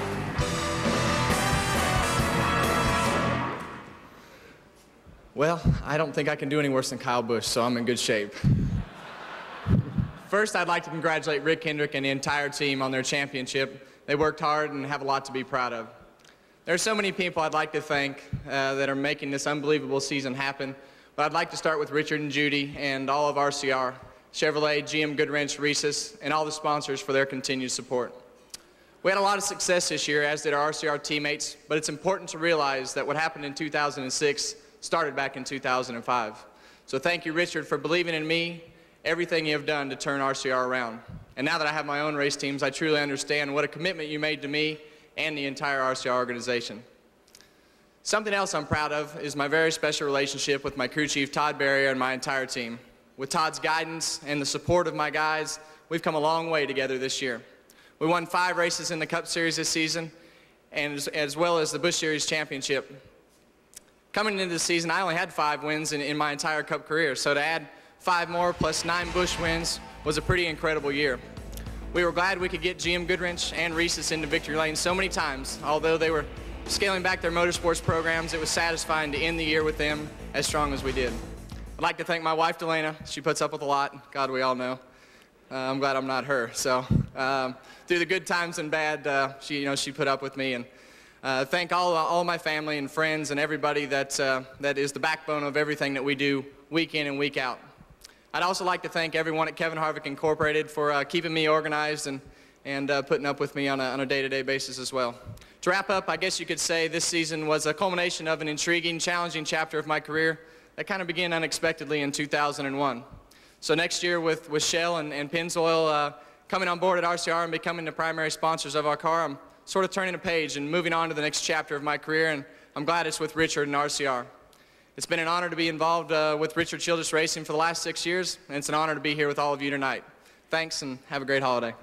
Well, I don't think I can do any worse than Kyle Busch, so I'm in good shape. First, I'd like to congratulate Rick Hendrick and the entire team on their championship. They worked hard and have a lot to be proud of. There are so many people I'd like to thank uh, that are making this unbelievable season happen, but I'd like to start with Richard and Judy and all of R C R, Chevrolet, G M Goodwrench, Reese's, and all the sponsors for their continued support. We had a lot of success this year, as did our R C R teammates, but it's important to realize that what happened in two thousand six started back in two thousand five. So thank you, Richard, for believing in me, everything you have done to turn R C R around. And now that I have my own race teams, I truly understand what a commitment you made to me and the entire R C R organization. Something else I'm proud of is my very special relationship with my crew chief, Todd Barrier, and my entire team. With Todd's guidance and the support of my guys, we've come a long way together this year. We won five races in the Cup Series this season, and as, as well as the Busch Series Championship. Coming into the season, I only had five wins in, in my entire Cup career, so to add five more plus nine Busch wins was a pretty incredible year. We were glad we could get G M Goodwrench and Reese's into victory lane so many times. Although they were scaling back their motorsports programs, it was satisfying to end the year with them as strong as we did. I'd like to thank my wife, Delana. She puts up with a lot. God, we all know. Uh, I'm glad I'm not her. So um, through the good times and bad, uh, she, you know, she put up with me. And uh, thank all, all my family and friends and everybody that, uh, that is the backbone of everything that we do week in and week out. I'd also like to thank everyone at Kevin Harvick Incorporated for uh, keeping me organized and, and uh, putting up with me on a, on a day-to-day basis as well. To wrap up, I guess you could say this season was a culmination of an intriguing, challenging chapter of my career that kind of began unexpectedly in two thousand one. So next year with, with Shell and, and Pennzoil uh, coming on board at R C R and becoming the primary sponsors of our car, I'm sort of turning a page and moving on to the next chapter of my career, and I'm glad it's with Richard and R C R. It's been an honor to be involved uh, with Richard Childress Racing for the last six years, and it's an honor to be here with all of you tonight. Thanks, and have a great holiday.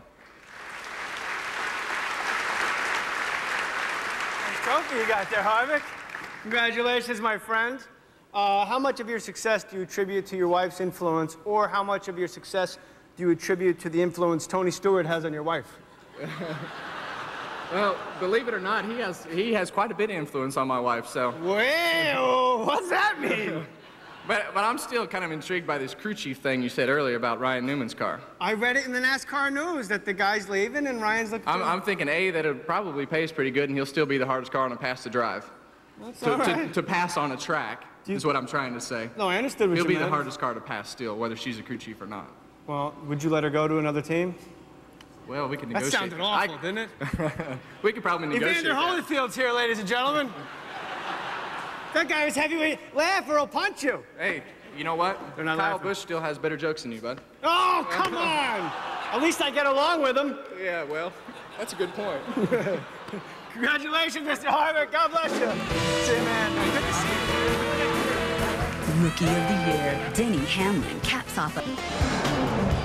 Nice trophy you got there, Harvick. Congratulations, my friend. Uh, how much of your success do you attribute to your wife's influence, or how much of your success do you attribute to the influence Tony Stewart has on your wife? Well, believe it or not, he has, he has quite a bit of influence on my wife, so. Well, what's that mean? but, but I'm still kind of intrigued by this crew chief thing you said earlier about Ryan Newman's car. I read it in the NASCAR news that the guy's leaving and Ryan's looking I'm, to... I'm thinking, A, that it probably pays pretty good and he'll still be the hardest car on a pass to drive. That's to, all right. to, to pass on a track you... is what I'm trying to say. No, I understood what He'll you be meant. the hardest car to pass still, whether she's a crew chief or not. Well, would you let her go to another team? Well, we can That negotiate. sounded awful, I... didn't it? we could probably negotiate Evander that. Holyfield's here, ladies and gentlemen. That guy was heavyweight. Laugh or he'll punch you. Hey, you know what? They're not Kyle laughing. Busch still has better jokes than you, bud. Oh, come on. At least I get along with him. Yeah, well, that's a good point. Congratulations, Mister Harvick. God bless you. See you, man. Good to see you. Rookie of the Year, Denny Hamlin caps off a...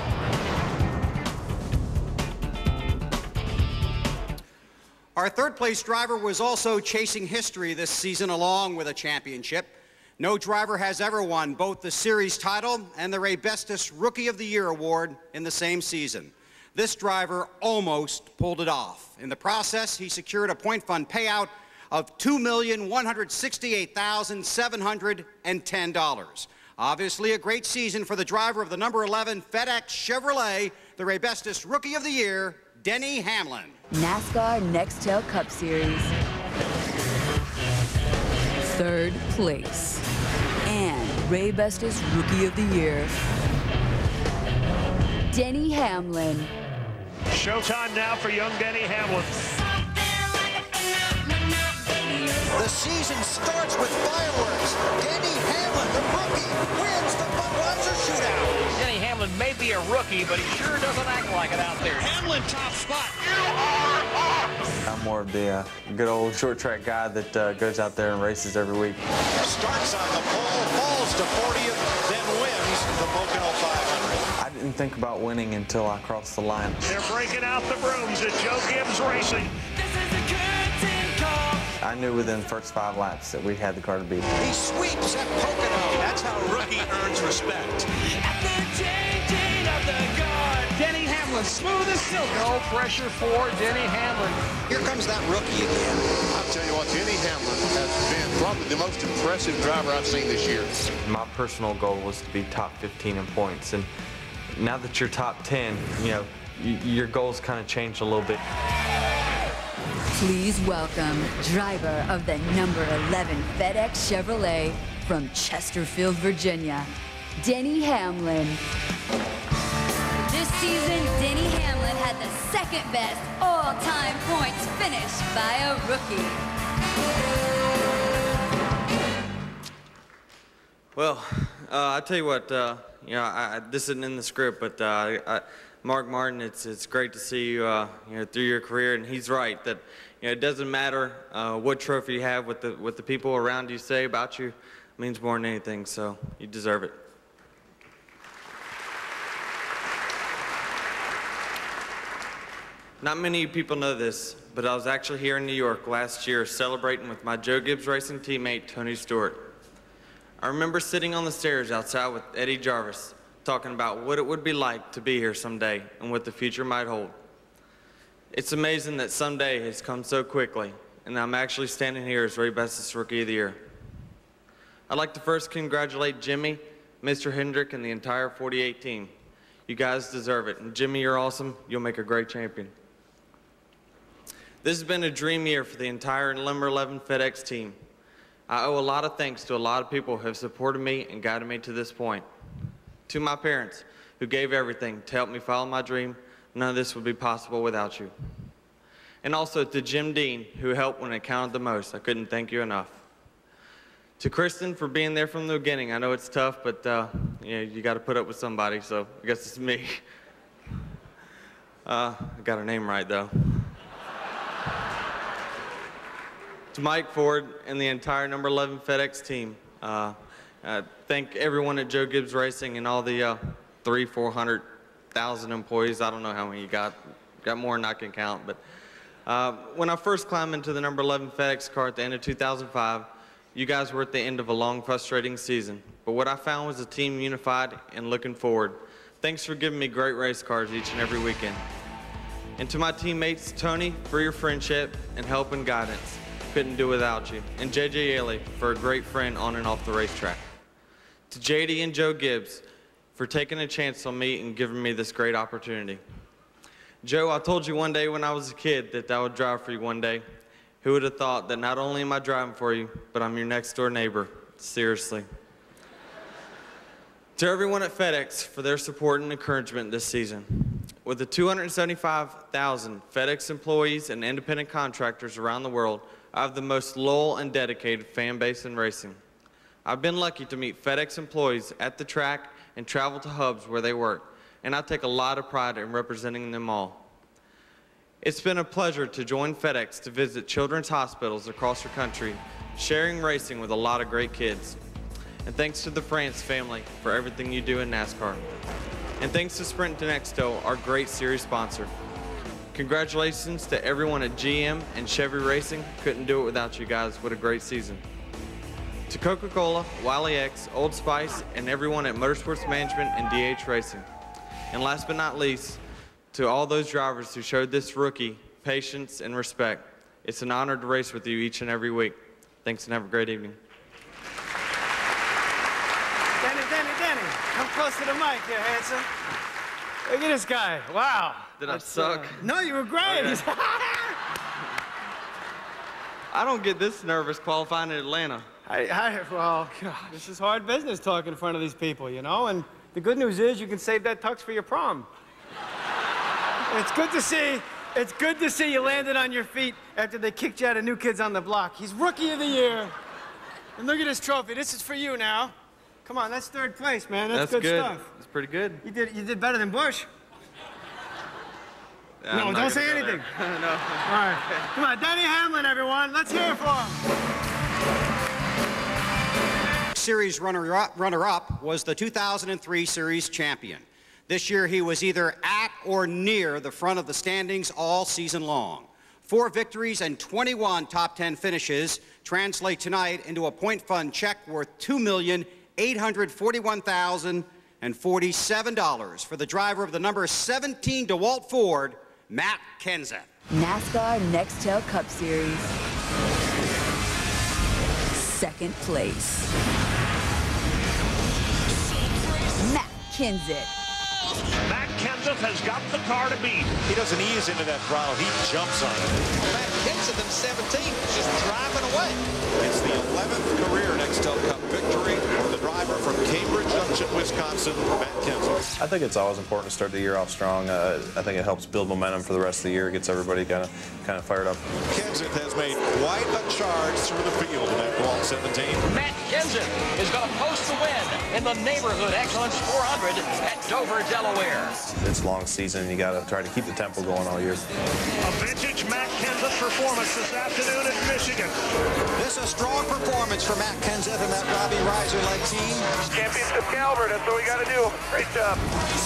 Our third place driver was also chasing history this season along with a championship. No driver has ever won both the series title and the Ray Bestis Rookie of the Year award in the same season. This driver almost pulled it off. In the process, he secured a point fund payout of two million one hundred sixty-eight thousand seven hundred ten dollars. Obviously a great season for the driver of the number eleven FedEx Chevrolet, the Ray Bestis Rookie of the Year, Denny Hamlin. NASCAR Nextel Cup Series. Third place. And Ray Bestis Rookie of the Year, Denny Hamlin. Showtime now for young Denny Hamlin. The season starts with fireworks. Denny Hamlin, the rookie, wins the Budweiser Shootout. Denny Hamlin may be a rookie, but he sure doesn't act like it out there. Hamlin, top spot. I'm more of the uh, good old short track guy that uh, goes out there and races every week. Starts on the pole, falls to fortieth, then wins the Pocono five hundred. I didn't think about winning until I crossed the line. They're breaking out the brooms at Joe Gibbs Racing. I knew within the first five laps that we had the car to beat. He sweeps at Pocono. That's how a rookie earns respect. Denny Hamlin, smooth as silk. No pressure for Denny Hamlin. Here comes that rookie again. I'll tell you what, Denny Hamlin has been probably the most impressive driver I've seen this year. My personal goal was to be top fifteen in points, and now that you're top ten, you know, y your goals kind of changed a little bit. Please welcome driver of the number eleven FedEx Chevrolet from Chesterfield, Virginia, Denny Hamlin. This season, Denny Hamlin had the second best all-time points finish by a rookie. Well, uh, I tell you what, uh, you know, I, I, this isn't in the script, but uh, I, Mark Martin, it's it's great to see you, uh, you know, through your career, and he's right that, you know, it doesn't matter uh, what trophy you have, what the what the people around you say about you, it means more than anything. So you deserve it. Not many people know this, but I was actually here in New York last year celebrating with my Joe Gibbs Racing teammate Tony Stewart. I remember sitting on the stairs outside with Eddie Jarvis, talking about what it would be like to be here someday and what the future might hold. It's amazing that someday has come so quickly, and I'm actually standing here as Ray Best's Rookie of the Year. I'd like to first congratulate Jimmy, Mister Hendrick, and the entire forty-eight team. You guys deserve it, and Jimmy, you're awesome. You'll make a great champion. This has been a dream year for the entire number eleven FedEx team. I owe a lot of thanks to a lot of people who have supported me and guided me to this point. To my parents, who gave everything to help me follow my dream, none of this would be possible without you. And also to Jim Dean, who helped when it counted the most. I couldn't thank you enough. To Kristen for being there from the beginning. I know it's tough, but uh, you know, you got to put up with somebody, so I guess it's me. Uh, I got her name right, though. To Mike Ford and the entire number eleven FedEx team, uh, uh, thank everyone at Joe Gibbs Racing and all the uh, three, four hundred thousand employees. I don't know how many you got, got more than I can count. But uh, when I first climbed into the number eleven FedEx car at the end of two thousand five, you guys were at the end of a long, frustrating season. But what I found was a team unified and looking forward. Thanks for giving me great race cars each and every weekend. And to my teammates, Tony, for your friendship and help and guidance. Couldn't do without you. And J J Ailey for a great friend on and off the racetrack. To J D and Joe Gibbs for taking a chance on me and giving me this great opportunity. Joe, I told you one day when I was a kid that I would drive for you one day. Who would have thought that not only am I driving for you, but I'm your next door neighbor. Seriously. To everyone at FedEx for their support and encouragement this season. With the two hundred seventy-five thousand FedEx employees and independent contractors around the world, I have the most loyal and dedicated fan base in racing. I've been lucky to meet FedEx employees at the track and travel to hubs where they work, and I take a lot of pride in representing them all. It's been a pleasure to join FedEx to visit children's hospitals across the country, sharing racing with a lot of great kids. And thanks to the France family for everything you do in NASCAR. And thanks to Sprint and Nextel, our great series sponsor. Congratulations to everyone at G M and Chevy Racing. Couldn't do it without you guys. What a great season. To Coca-Cola, Wiley X, Old Spice, and everyone at Motorsports Management and D H Racing. And last but not least, to all those drivers who showed this rookie patience and respect. It's an honor to race with you each and every week. Thanks and have a great evening. Denny, Denny, Denny, come close to the mic here, handsome. Look at this guy. Wow. Did I That's, suck? Uh, no, you were great. Okay. I don't get this nervous qualifying in Atlanta. I, I, well, God, this is hard business talking in front of these people, you know? And the good news is you can save that tux for your prom. It's good to see, it's good to see you landed on your feet after they kicked you out of New Kids on the Block. He's Rookie of the Year. And look at this trophy. This is for you now. Come on, that's third place, man. That's, That's good, good stuff. That's pretty good. You did, you did better than Bush. I'm no, not don't say gonna go anything. there. No. All right. Come on, Denny Hamlin, everyone. Let's hear it for him. Series runner-up runner-up was the two thousand three series champion. This year he was either at or near the front of the standings all season long. Four victories and twenty-one top ten finishes translate tonight into a point fund check worth two million eight hundred forty-one thousand forty-seven dollars for the driver of the number seventeen DeWalt Ford, Matt Kenseth. NASCAR Nextel Cup Series. Second place. Matt Kenseth. Matt Kenseth has got the car to beat. He doesn't ease into that throttle. He jumps on it. Matt Kenseth in seventeen, just driving away. It's the eleventh career Nextel Cup victory for the driver from Cambridge Junction, Wisconsin, Matt Kenseth. I think it's always important to start the year off strong. Uh, I think it helps build momentum for the rest of the year. It gets everybody kind of kind of fired up. Kenseth has made quite a charge through the field in that Wall seventeen. Matt Kenseth is going to post the win in the Neighborhood Excellence four hundred at Dover, Delaware. It's a long season. You got to try to keep the tempo going all year. A vintage Matt Kenseth performance this afternoon in Michigan. This is a strong performance for Matt Kenseth and that Robbie Reiser-led team. Championship caliber, that's what we got to do. Great job.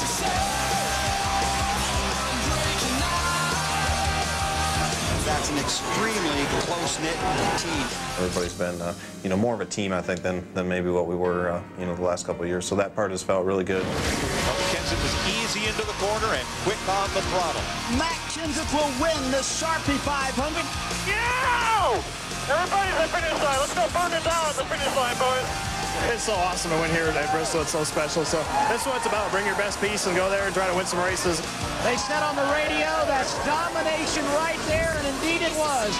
That's an extremely close-knit team. Everybody's been, uh, you know, more of a team, I think, than, than maybe what we were, uh, you know, the last couple of years. So that part has felt really good. Kenseth was easy into the corner and quick on the throttle. Matt Kenseth will win the Sharpie five hundred. Yeah! Everybody's at the finish line. Let's go burn it down at the finish line, boys. It's so awesome to win here at Bristol. It's so special. So that's what it's about. Bring your best piece and go there and try to win some races. They said on the radio, that's domination right there, and indeed it was.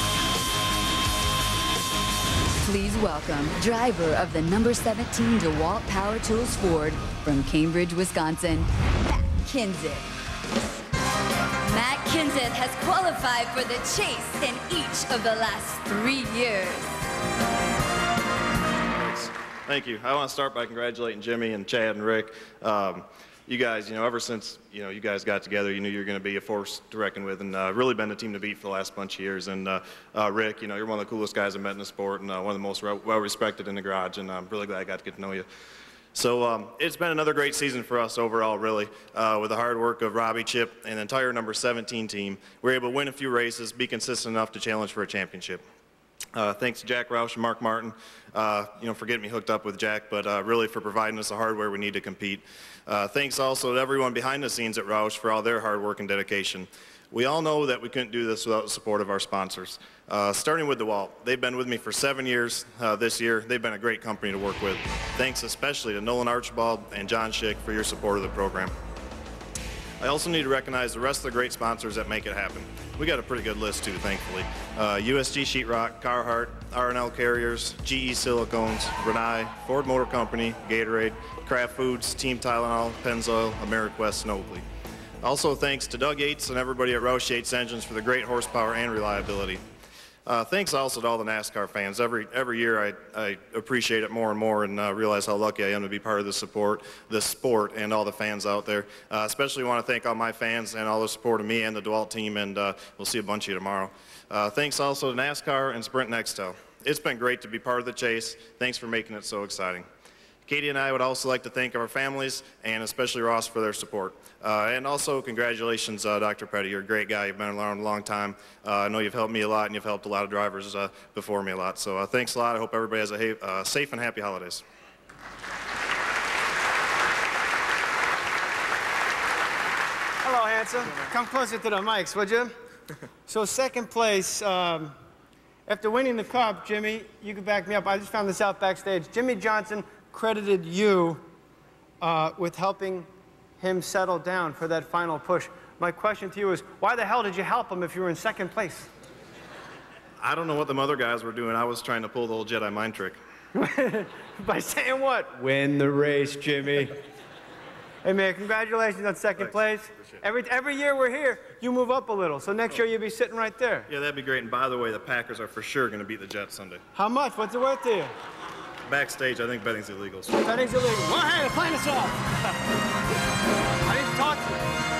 Please welcome driver of the number seventeen DeWalt Power Tools Ford from Cambridge, Wisconsin, Matt Kenseth. Matt Kenseth has qualified for the chase in each of the last three years. Thank you. I want to start by congratulating Jimmy and Chad and Rick. Um, you guys, you know, ever since, you know, you guys got together, you knew you were going to be a force to reckon with, and uh, really been the team to beat for the last bunch of years. And uh, uh, Rick, you know, you're one of the coolest guys I've met in the sport, and uh, one of the most well-respected in the garage, and I'm really glad I got to get to know you. So um, it's been another great season for us overall, really. Uh, with the hard work of Robbie, Chip, and the entire number seventeen team, we were able to win a few races, be consistent enough to challenge for a championship. Uh, thanks to Jack Roush and Mark Martin, uh, you know, for getting me hooked up with Jack, but uh, really for providing us the hardware we need to compete. Uh, thanks also to everyone behind the scenes at Roush for all their hard work and dedication. We all know that we couldn't do this without the support of our sponsors. Uh, starting with DeWalt, they've been with me for seven years uh, this year. They've been a great company to work with. Thanks especially to Nolan Archibald and John Schick for your support of the program. I also need to recognize the rest of the great sponsors that make it happen. We got a pretty good list too, thankfully. Uh, U S G Sheetrock, Carhartt, R and L Carriers, G E Silicones, Renai, Ford Motor Company, Gatorade, Kraft Foods, Team Tylenol, Pennzoil, AmeriQuest, and Oakley. Also thanks to Doug Yates and everybody at Roush Yates Engines for the great horsepower and reliability. Uh, thanks also to all the NASCAR fans. Every every year I, I appreciate it more and more and uh, realize how lucky I am to be part of the support, this sport, and all the fans out there. Uh, especially want to thank all my fans and all the support of me and the DeWalt team, and uh, we'll see a bunch of you tomorrow. Uh, thanks also to NASCAR and Sprint Nextel. It's been great to be part of the chase. Thanks for making it so exciting. Katie and I would also like to thank our families and especially Ross for their support. Uh, and also congratulations, uh, Doctor Petty. You're a great guy. You've been around a long time. Uh, I know you've helped me a lot and you've helped a lot of drivers uh, before me a lot. So uh, thanks a lot. I hope everybody has a uh, safe and happy holidays. Hello, handsome. Come closer to the mics, would you? So second place, um, after winning the Cup, Jimmy, you can back me up. I just found this out backstage. Jimmy Johnson credited you uh, with helping him settle down for that final push. My question to you is, why the hell did you help him if you were in second place? I don't know what the other guys were doing. I was trying to pull the old Jedi mind trick. By saying what? Win the race, Jimmy. Hey, man, congratulations on second Thanks. place. Every, every year we're here, you move up a little. So next year you'll be sitting right there. Yeah, that'd be great. And by the way, the Packers are for sure going to beat the Jets Sunday. How much? What's it worth to you? Backstage, I think betting's illegal. So. Betting's illegal. Well, hey, plan us off. I need to talk to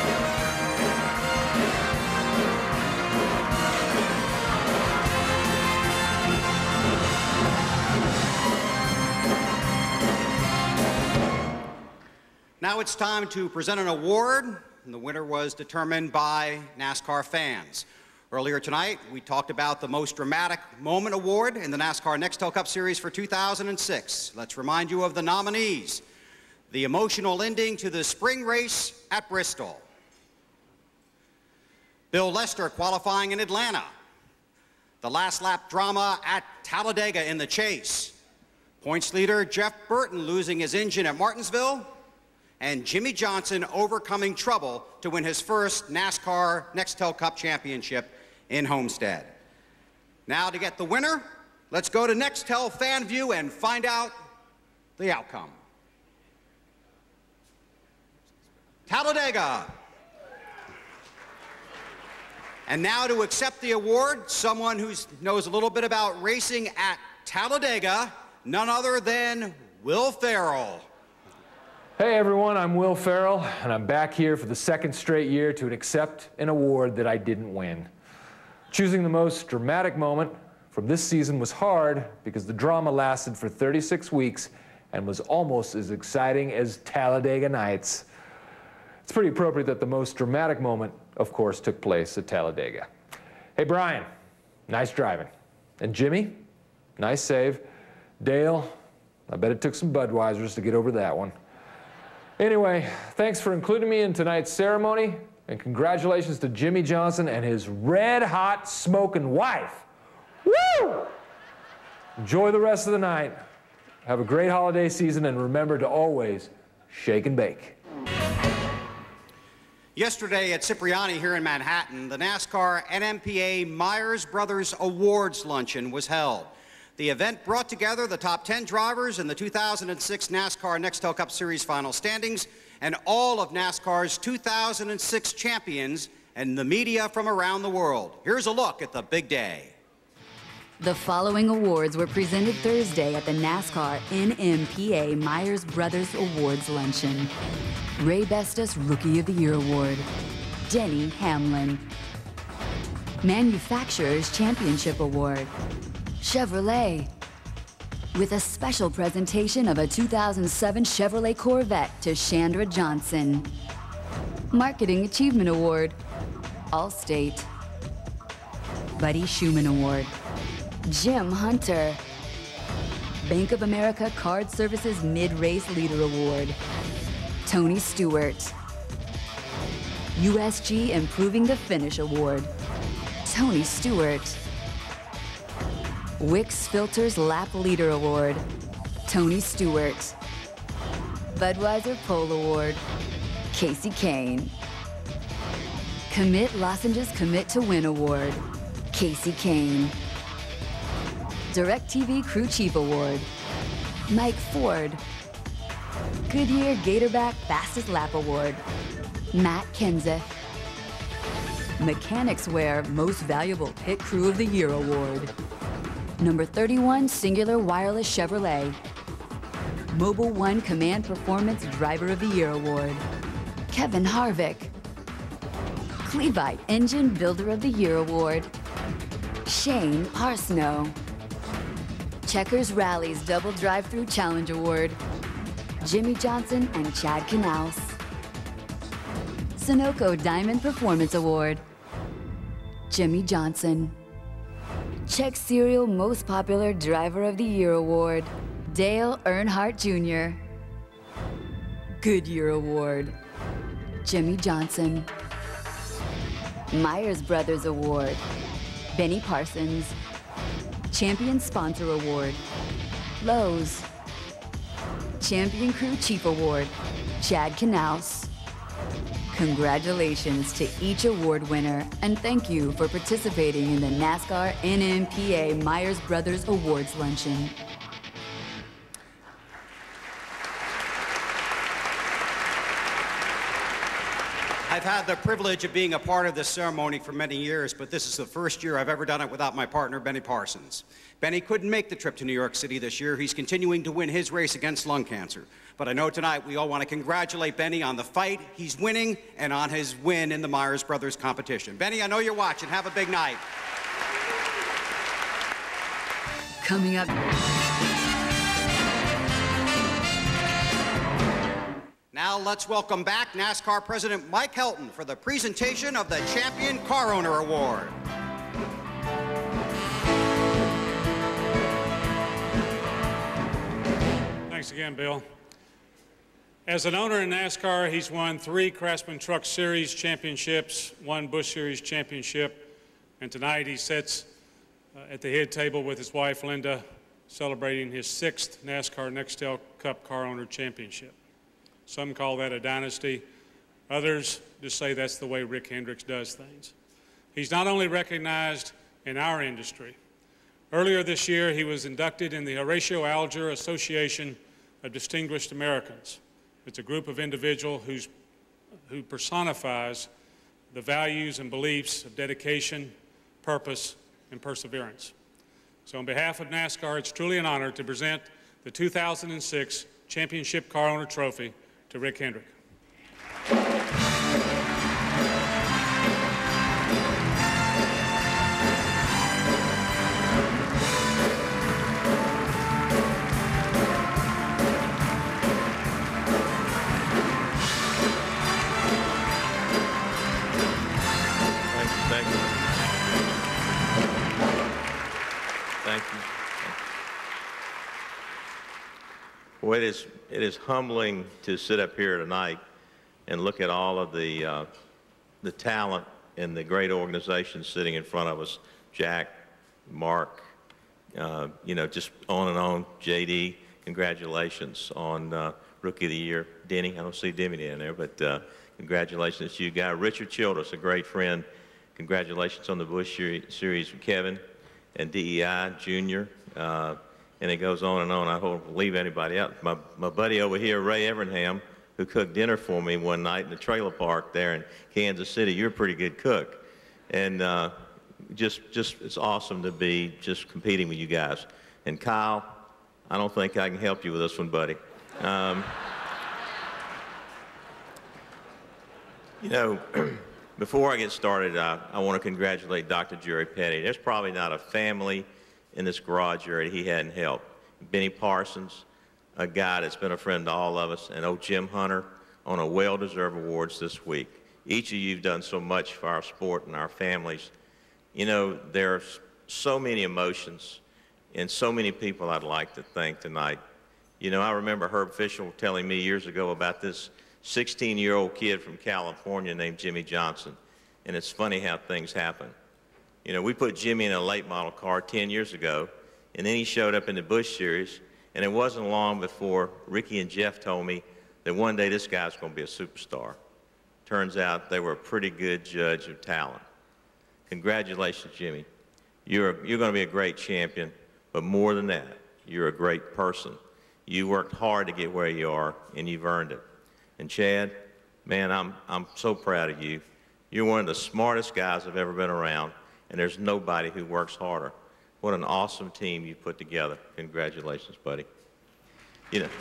you. Now it's time to present an award, and the winner was determined by NASCAR fans. Earlier tonight, we talked about the Most Dramatic Moment Award in the NASCAR Nextel Cup Series for two thousand six. Let's remind you of the nominees. The emotional ending to the spring race at Bristol. Bill Lester qualifying in Atlanta. The last lap drama at Talladega in the chase. Points leader Jeff Burton losing his engine at Martinsville. and Jimmy Johnson overcoming trouble to win his first NASCAR Nextel Cup championship in Homestead. Now to get the winner, let's go to Nextel Fan View and find out the outcome. Talladega. And now to accept the award, someone who knows a little bit about racing at Talladega, none other than Will Ferrell. Hey everyone, I'm Will Ferrell, and I'm back here for the second straight year to accept an award that I didn't win. Choosing the most dramatic moment from this season was hard because the drama lasted for thirty-six weeks and was almost as exciting as Talladega Nights. It's pretty appropriate that the most dramatic moment, of course, took place at Talladega. Hey Brian, nice driving. And Jimmy, nice save. Dale, I bet it took some Budweisers to get over that one. Anyway, thanks for including me in tonight's ceremony, and congratulations to Jimmy Johnson and his red-hot smoking wife. Woo! Enjoy the rest of the night. Have a great holiday season, and remember to always shake and bake. Yesterday at Cipriani here in Manhattan, the NASCAR N M P A Myers Brothers Awards Luncheon was held. The event brought together the top ten drivers in the two thousand six NASCAR Nextel Cup Series final standings and all of NASCAR's two thousand six champions and the media from around the world. Here's a look at the big day. The following awards were presented Thursday at the NASCAR N M P A Myers Brothers Awards Luncheon. Ray Bestis Rookie of the Year Award, Denny Hamlin. Manufacturers Championship Award, Chevrolet. With a special presentation of a two thousand seven Chevrolet Corvette to Chandra Johnson. Marketing Achievement Award, Allstate. Buddy Schumann Award, Jim Hunter. Bank of America Card Services Mid-Race Leader Award, Tony Stewart. U S G Improving the Finish Award, Tony Stewart. Wix Filters Lap Leader Award, Tony Stewart. Budweiser Pole Award, Casey Kane. Commit Lozenges Commit to Win Award, Casey Kane. DirecTV Crew Chief Award, Mike Ford. Goodyear Gatorback Fastest Lap Award, Matt Kenseth. Mechanics Wear Most Valuable Pit Crew of the Year Award, Number thirty-one Singular Wireless Chevrolet. Mobile One Command Performance Driver of the Year Award, Kevin Harvick. Clevite Engine Builder of the Year Award, Shane Parsnow. Checkers Rally's Double Drive-Thru Challenge Award, Jimmy Johnson and Chad Knaus. Sunoco Diamond Performance Award, Jimmy Johnson. Czech Cereal Most Popular Driver of the Year Award, Dale Earnhardt Junior Goodyear Award, Jimmy Johnson. Myers Brothers Award, Benny Parsons. Champion Sponsor Award, Lowe's. Champion Crew Chief Award, Chad Knaus. Congratulations to each award winner, and thank you for participating in the NASCAR N M P A Myers Brothers Awards Luncheon. I've had the privilege of being a part of this ceremony for many years, but this is the first year I've ever done it without my partner, Benny Parsons. Benny couldn't make the trip to New York City this year. He's continuing to win his race against lung cancer. But I know tonight we all want to congratulate Benny on the fight he's winning and on his win in the Myers Brothers competition. Benny, I know you're watching. Have a big night. Coming up. Now let's welcome back NASCAR President Mike Helton for the presentation of the Champion Car Owner Award. Thanks again, Bill. As an owner in NASCAR, he's won three Craftsman Truck Series championships, one Busch Series championship, and tonight he sits uh, at the head table with his wife, Linda, celebrating his sixth NASCAR Nextel Cup Car Owner Championship. Some call that a dynasty. Others just say that's the way Rick Hendrick does things. He's not only recognized in our industry. Earlier this year, he was inducted in the Horatio Alger Association of Distinguished Americans. It's a group of individuals who's, who personifies the values and beliefs of dedication, purpose, and perseverance. So on behalf of NASCAR, it's truly an honor to present the two thousand six Championship Car Owner Trophy to Rick Hendrick. Thank you. Thank you. Well, it is, it is humbling to sit up here tonight and look at all of the, uh, the talent and the great organizations sitting in front of us. Jack, Mark, uh, you know, just on and on. J D, congratulations on uh, Rookie of the Year. Denny, I don't see Denny in there, but uh, congratulations to you guys. Richard Childress, a great friend. Congratulations on the Busch Series with Kevin and D E I Junior Uh, and it goes on and on. I don't leave anybody out. My, my buddy over here, Ray Evernham, who cooked dinner for me one night in the trailer park there in Kansas City. You're a pretty good cook. And uh, just, just it's awesome to be just competing with you guys. And Kyle, I don't think I can help you with this one, buddy. Um, you know, before I get started, uh, I want to congratulate Doctor Jerry Petty. There's probably not a family in this garage area he hadn't helped. Benny Parsons, a guy that's been a friend to all of us, and old Jim Hunter on a well-deserved awards this week. Each of you have done so much for our sport and our families. You know, there's so many emotions and so many people I'd like to thank tonight. You know, I remember Herb Fischel telling me years ago about this sixteen-year-old kid from California named Jimmy Johnson, and it's funny how things happen. You know, we put Jimmy in a late model car ten years ago, and then he showed up in the Busch Series, and it wasn't long before Ricky and Jeff told me that one day this guy's going to be a superstar. Turns out they were a pretty good judge of talent. Congratulations, Jimmy. You're, a, you're going to be a great champion, but more than that, you're a great person. You worked hard to get where you are, and you've earned it. And Chad, man, I'm, I'm so proud of you. You're one of the smartest guys I've ever been around, and there's nobody who works harder. What an awesome team you put together. Congratulations, buddy. You know.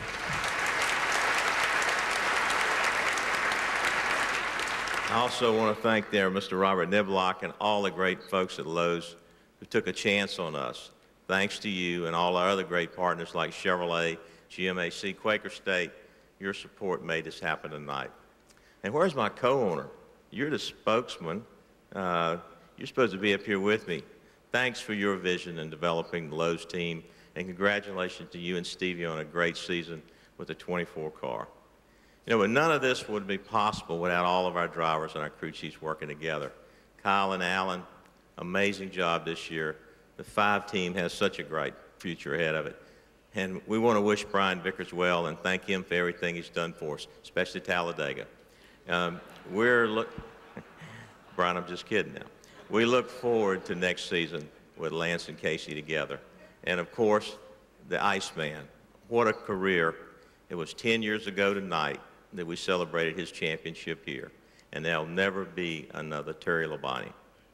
I also want to thank there Mister Robert Niblock and all the great folks at Lowe's who took a chance on us. Thanks to you and all our other great partners like Chevrolet, G M A C, Quaker State, your support made this happen tonight. And where's my co-owner? You're the spokesman. Uh, you're supposed to be up here with me. Thanks for your vision in developing the Lowe's team, and congratulations to you and Stevie on a great season with the twenty-four car. You know, but none of this would be possible without all of our drivers and our crew chiefs working together. Kyle and Alan, amazing job this year. The five team has such a great future ahead of it. And we want to wish Brian Vickers well and thank him for everything he's done for us, especially Talladega. Um, we're look, Brian, I'm just kidding now. We look forward to next season with Lance and Casey together. And of course, the Iceman. What a career. It was ten years ago tonight that we celebrated his championship here. And there'll never be another Terry Labonte.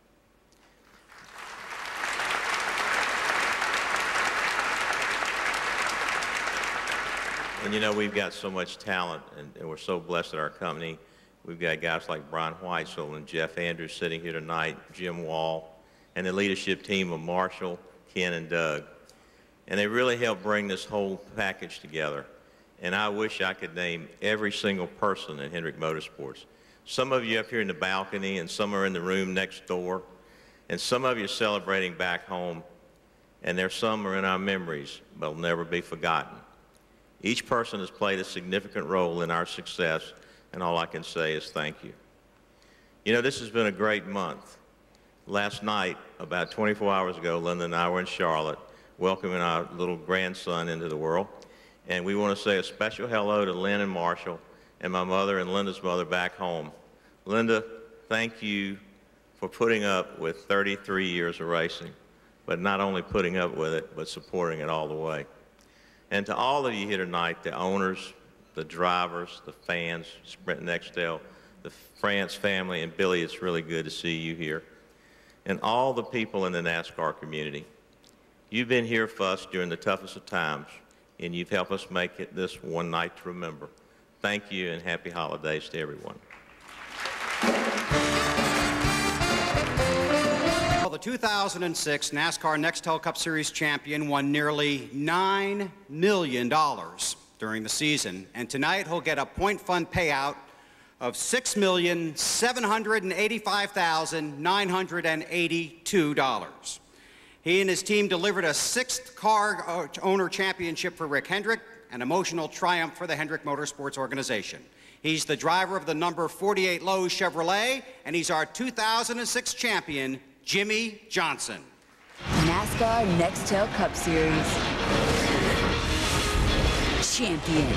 And you know, we've got so much talent, and, and we're so blessed at our company. We've got guys like Brian Weitzel and Jeff Andrews sitting here tonight, Jim Wall, and the leadership team of Marshall, Ken, and Doug. And they really helped bring this whole package together. And I wish I could name every single person in Hendrick Motorsports. Some of you up here in the balcony, and some are in the room next door, and some of you are celebrating back home, and there's some are in our memories, but will never be forgotten. Each person has played a significant role in our success, and all I can say is thank you. You know, this has been a great month. Last night, about twenty-four hours ago, Linda and I were in Charlotte, welcoming our little grandson into the world. And we want to say a special hello to Lynn and Marshall and my mother and Linda's mother back home. Linda, thank you for putting up with thirty-three years of racing, but not only putting up with it, but supporting it all the way. And to all of you here tonight, the owners, the drivers, the fans, Sprint Nextel, the France family, and Billy, it's really good to see you here. And all the people in the NASCAR community. You've been here for us during the toughest of times, and you've helped us make it this one night to remember. Thank you, and happy holidays to everyone. Well, the two thousand six NASCAR Nextel Cup Series champion won nearly nine million dollars during the season, and tonight he'll get a point fund payout of six million seven hundred eighty-five thousand nine hundred eighty-two dollars. He and his team delivered a sixth car owner championship for Rick Hendrick, an emotional triumph for the Hendrick Motorsports organization. He's the driver of the number forty-eight Lowe's Chevrolet, and he's our two thousand six champion, Jimmy Johnson. NASCAR Nextel Cup Series champion,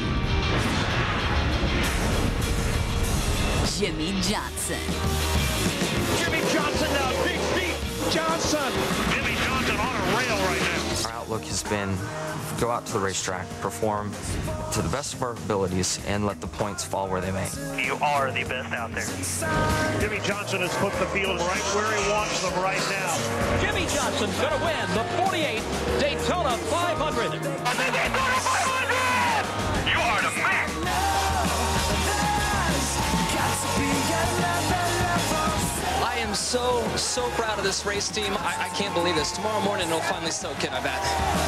Jimmy Johnson. Jimmy Johnson now, Big Beat Johnson. Jimmy Johnson on a rail right now. Our outlook has been go out to the racetrack, perform to the best of our abilities, and let the points fall where they may. You are the best out there. Jimmy Johnson has put the field right where he wants them right now. Jimmy Johnson's going to win the forty-eight Daytona five hundred. Daytona five hundred! You are the man! I am so, so proud of this race team. I, I can't believe this. Tomorrow morning it'll finally soak in, I bet.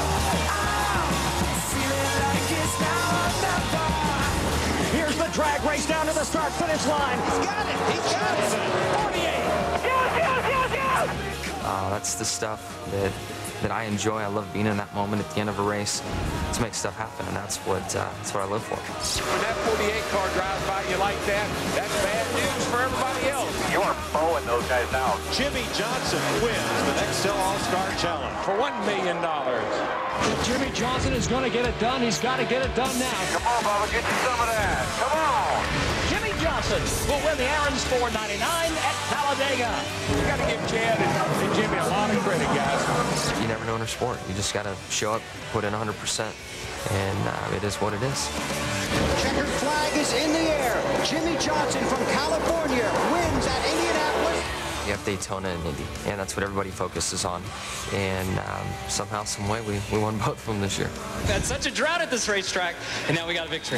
Here's the drag race down to the start-finish line. He's got it! He got it! forty-eight! Yes, yes, yes, yes! Uh, that's the stuff that, that I enjoy. I love being in that moment at the end of a race to make stuff happen, and that's what, uh, that's what I live for. When that forty-eight car drives by you like that, that's bad news for everybody else. You're mowing those guys out. Jimmy Johnson wins the Nextel All-Star Challenge for one million dollars. If Jimmy Johnson is going to get it done, he's got to get it done now. Come on, Bubba, get you some of that. Come on. Jimmy Johnson will win the Aaron's four ninety-nine at Talladega. You got to give Chad and Jimmy a lot of credit, guys. You never know in a sport. You just got to show up, put in one hundred percent, and uh, it is what it is. Checkered flag is in the air. Jimmy Johnson from California wins at Indianapolis. You have Daytona and Indy, and that's what everybody focuses on. And um, somehow, some way, we, we won both of them this year. We've had such a drought at this racetrack, and now we got a victory.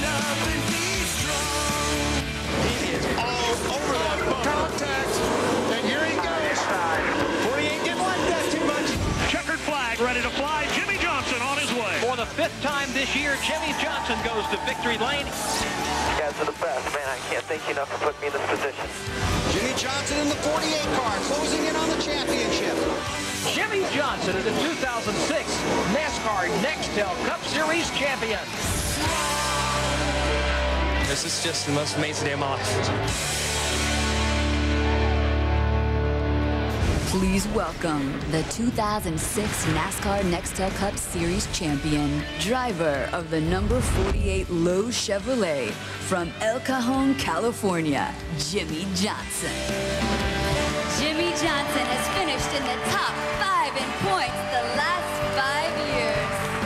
He is all over that bump. Contact, and here he goes. forty-eight didn't like that too much. Checkered flag ready to fly. Jimmy Johnson on his way. For the fifth time this year, Jimmy Johnson goes to victory lane. You guys are the best, man. I can't thank you enough for putting me in this position. Jimmy Johnson in the forty-eight car, closing in on the championship. Jimmy Johnson is the two thousand six NASCAR Nextel Cup Series champion. This is just the most amazing day of my life. Please welcome the two thousand six NASCAR Nextel Cup Series champion, driver of the number forty-eight Lowe's Chevrolet from El Cajon, California, Jimmy Johnson. Jimmy Johnson has finished in the top five in points the last five years.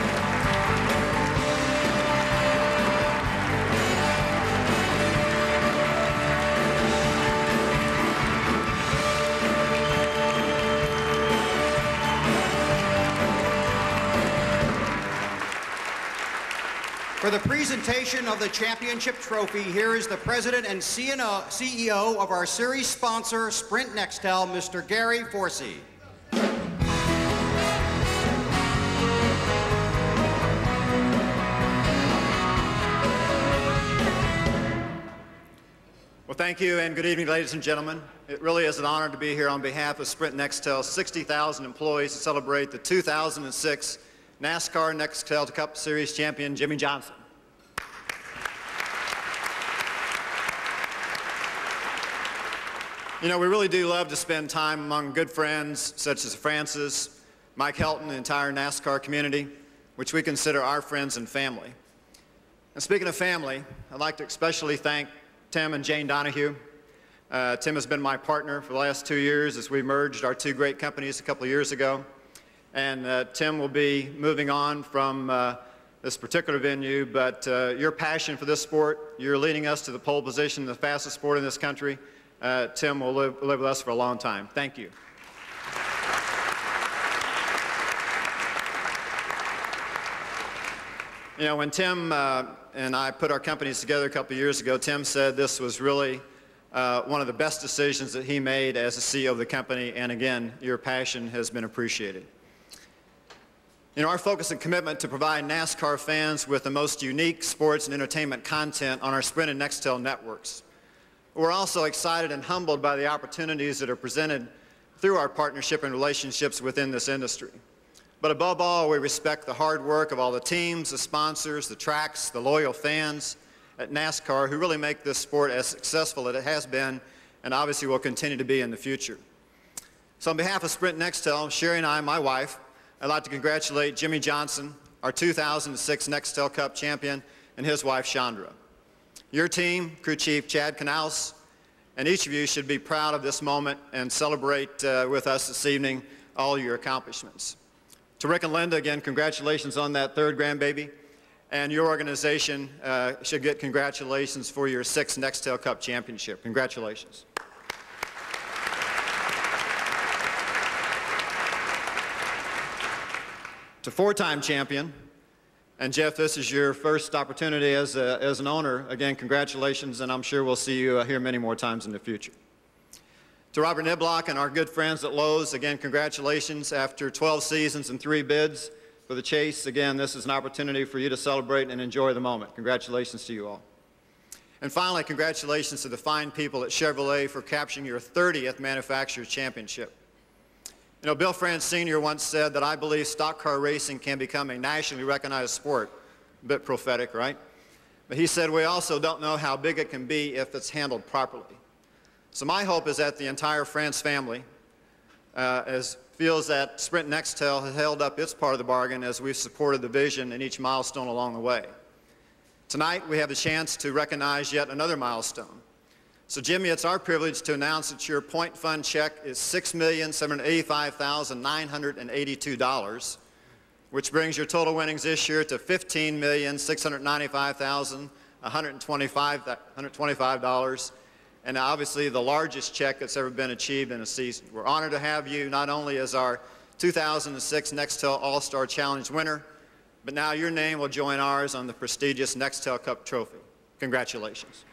For the presentation of the championship trophy, here is the president and C E O of our series sponsor, Sprint Nextel, Mister Gary Forsey. Well, thank you and good evening, ladies and gentlemen. It really is an honor to be here on behalf of Sprint Nextel's sixty thousand employees to celebrate the two thousand six NASCAR Nextel Cup Series champion, Jimmy Johnson. You know, we really do love to spend time among good friends such as Francis, Mike Helton, the entire NASCAR community, which we consider our friends and family. And speaking of family, I'd like to especially thank Tim and Jane Donahue. Uh, Tim has been my partner for the last two years as we merged our two great companies a couple of years ago. And uh, Tim will be moving on from uh, this particular venue, but uh, your passion for this sport, you're leading us to the pole position, the fastest sport in this country. Uh, Tim will live, live with us for a long time. Thank you. You know, when Tim uh, and I put our companies together a couple of years ago, Tim said this was really uh, one of the best decisions that he made as the C E O of the company, and again, your passion has been appreciated. You know, our focus and commitment to provide NASCAR fans with the most unique sports and entertainment content on our Sprint and Nextel networks. We're also excited and humbled by the opportunities that are presented through our partnership and relationships within this industry. But above all, we respect the hard work of all the teams, the sponsors, the tracks, the loyal fans at NASCAR who really make this sport as successful as it has been and obviously will continue to be in the future. So on behalf of Sprint Nextel, Sherry and I, my wife, I'd like to congratulate Jimmy Johnson, our two thousand six Nextel Cup champion, and his wife, Chandra. Your team, crew chief Chad Knaus, and each of you should be proud of this moment and celebrate uh, with us this evening all your accomplishments. To Rick and Linda, again, congratulations on that third grandbaby. And your organization uh, should get congratulations for your sixth Nextel Cup championship. Congratulations. To four-time champion, and Jeff, this is your first opportunity as, a, as an owner. Again, congratulations, and I'm sure we'll see you uh, here many more times in the future. To Robert Niblock and our good friends at Lowe's, again, congratulations. After twelve seasons and three bids for the Chase, again, this is an opportunity for you to celebrate and enjoy the moment. Congratulations to you all. And finally, congratulations to the fine people at Chevrolet for capturing your thirtieth Manufacturers Championship. You know, Bill France Senior once said that I believe stock car racing can become a nationally recognized sport. A bit prophetic, right? But he said we also don't know how big it can be if it's handled properly. So my hope is that the entire France family uh, as feels that Sprint Nextel has held up its part of the bargain as we've supported the vision in each milestone along the way. Tonight we have the chance to recognize yet another milestone. So Jimmy, it's our privilege to announce that your point fund check is six million seven hundred eighty-five thousand nine hundred eighty-two dollars, which brings your total winnings this year to fifteen million six hundred ninety-five thousand one hundred twenty-five dollars. And obviously the largest check that's ever been achieved in a season. We're honored to have you not only as our two thousand six Nextel All-Star Challenge winner, but now your name will join ours on the prestigious Nextel Cup trophy. Congratulations.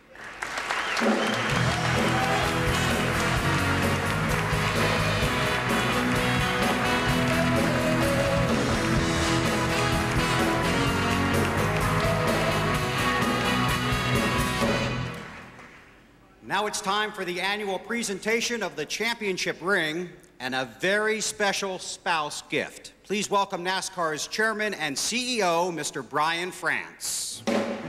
Now it's time for the annual presentation of the championship ring and a very special spouse gift. Please welcome NASCAR's chairman and C E O, Mister Brian France.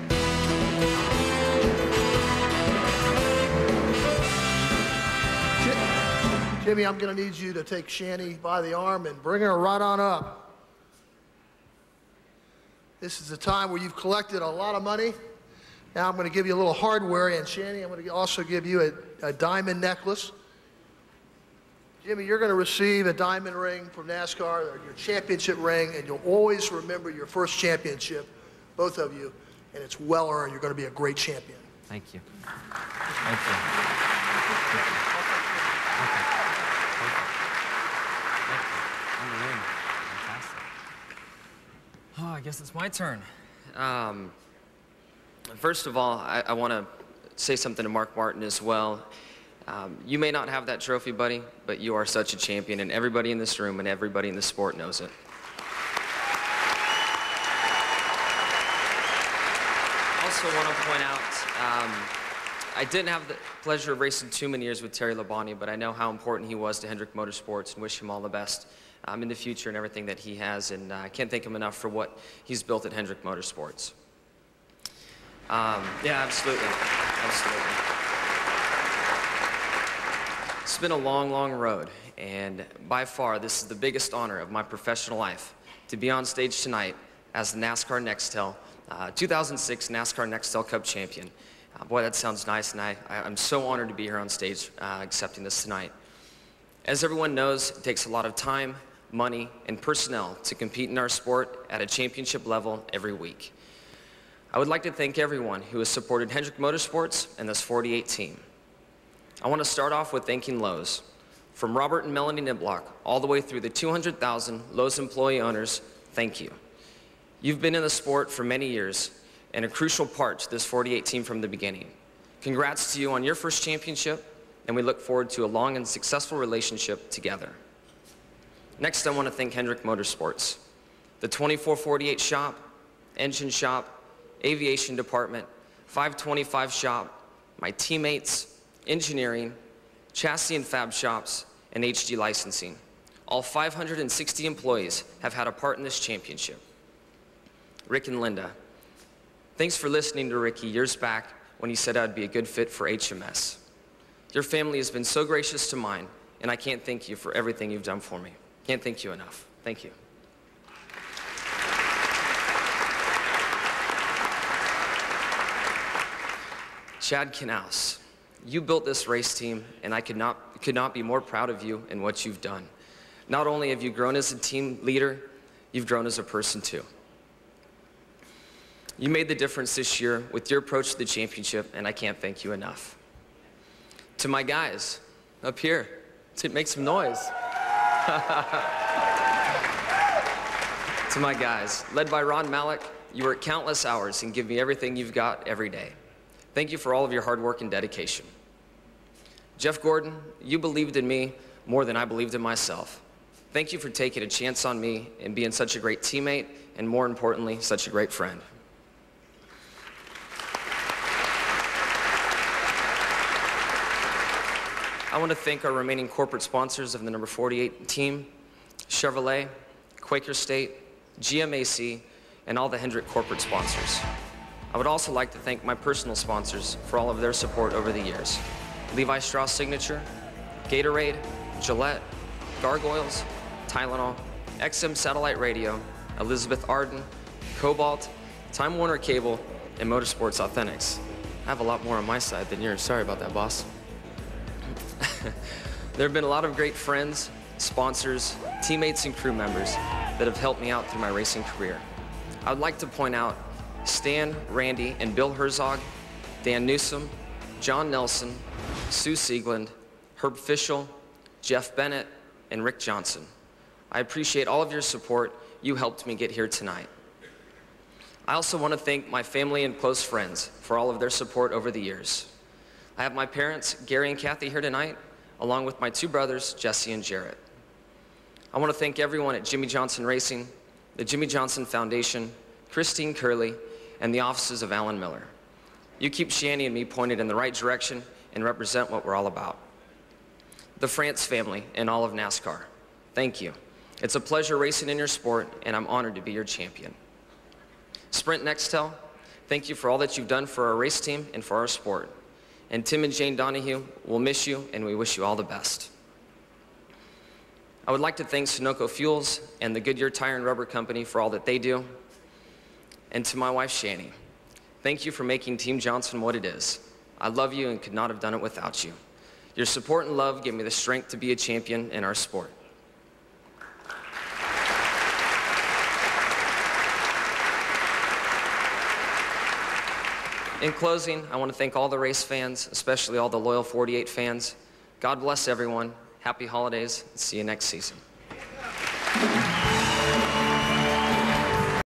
Jimmy, I'm going to need you to take Shani by the arm and bring her right on up. This is a time where you've collected a lot of money. Now I'm going to give you a little hardware, and Shani, I'm going to also give you a, a diamond necklace. Jimmy, you're going to receive a diamond ring from NASCAR, your championship ring, and you'll always remember your first championship, both of you, and it's well earned. You're going to be a great champion. Thank you. Thank you. Oh, I guess it's my turn. Um, first of all, I, I want to say something to Mark Martin as well. Um, you may not have that trophy, buddy, but you are such a champion, and everybody in this room and everybody in the sport knows it. I also want to point out, um, I didn't have the pleasure of racing too many years with Terry Labonte, but I know how important he was to Hendrick Motorsports and wish him all the best um, in the future and everything that he has, and uh, I can't thank him enough for what he's built at Hendrick Motorsports. Um, yeah, absolutely, absolutely. It's been a long, long road, and by far, this is the biggest honor of my professional life, to be on stage tonight as the NASCAR Nextel uh, two thousand six NASCAR Nextel Cup champion. Uh, boy, that sounds nice, and I, I, I'm so honored to be here on stage uh, accepting this tonight. As everyone knows, it takes a lot of time, money, and personnel to compete in our sport at a championship level every week. I would like to thank everyone who has supported Hendrick Motorsports and this forty-eight team. I want to start off with thanking Lowe's. From Robert and Melanie Niblock all the way through the two hundred thousand Lowe's employee owners, thank you. You've been in the sport for many years and a crucial part to this forty-eight team from the beginning. Congrats to you on your first championship, and we look forward to a long and successful relationship together. Next, I want to thank Hendrick Motorsports, the twenty-four forty-eight shop, engine shop, aviation department, five twenty-five shop, my teammates, engineering, chassis and fab shops, and H D licensing. All five hundred sixty employees have had a part in this championship. Rick and Linda, thanks for listening to Ricky years back when he said I'd be a good fit for H M S. Your family has been so gracious to mine, and I can't thank you for everything you've done for me. Can't thank you enough. Thank you. Chad Knaus, you built this race team, and I could not, could not be more proud of you and what you've done. Not only have you grown as a team leader, you've grown as a person too. You made the difference this year with your approach to the championship, and I can't thank you enough. To my guys up here, to make some noise. To my guys, led by Ron Malik, you work countless hours and give me everything you've got every day. Thank you for all of your hard work and dedication. Jeff Gordon, you believed in me more than I believed in myself. Thank you for taking a chance on me and being such a great teammate, and more importantly, such a great friend. I want to thank our remaining corporate sponsors of the number forty-eight team, Chevrolet, Quaker State, G M A C, and all the Hendrick corporate sponsors. I would also like to thank my personal sponsors for all of their support over the years. Levi Strauss Signature, Gatorade, Gillette, Gargoyles, Tylenol, X M Satellite Radio, Elizabeth Arden, Cobalt, Time Warner Cable, and Motorsports Authentics. I have a lot more on my side than yours. Sorry about that, boss. There have been a lot of great friends, sponsors, teammates, and crew members that have helped me out through my racing career. I would like to point out Stan, Randy, and Bill Herzog, Dan Newsom, John Nelson, Sue Siegland, Herb Fischel, Jeff Bennett, and Rick Johnson. I appreciate all of your support. You helped me get here tonight. I also want to thank my family and close friends for all of their support over the years. I have my parents, Gary and Kathy, here tonight, along with my two brothers, Jesse and Jarrett. I want to thank everyone at Jimmy Johnson Racing, the Jimmy Johnson Foundation, Christine Curley, and the offices of Alan Miller. You keep Shanny and me pointed in the right direction and represent what we're all about. The France family and all of NASCAR, thank you. It's a pleasure racing in your sport, and I'm honored to be your champion. Sprint Nextel, thank you for all that you've done for our race team and for our sport. And Tim and Jane Donahue, we'll miss you, and we wish you all the best. I would like to thank Sunoco Fuels and the Goodyear Tire and Rubber Company for all that they do. And to my wife, Shanny, thank you for making Team Johnson what it is. I love you and could not have done it without you. Your support and love gave me the strength to be a champion in our sport. In closing, I want to thank all the race fans, especially all the loyal forty-eight fans. God bless everyone. Happy holidays. See you next season.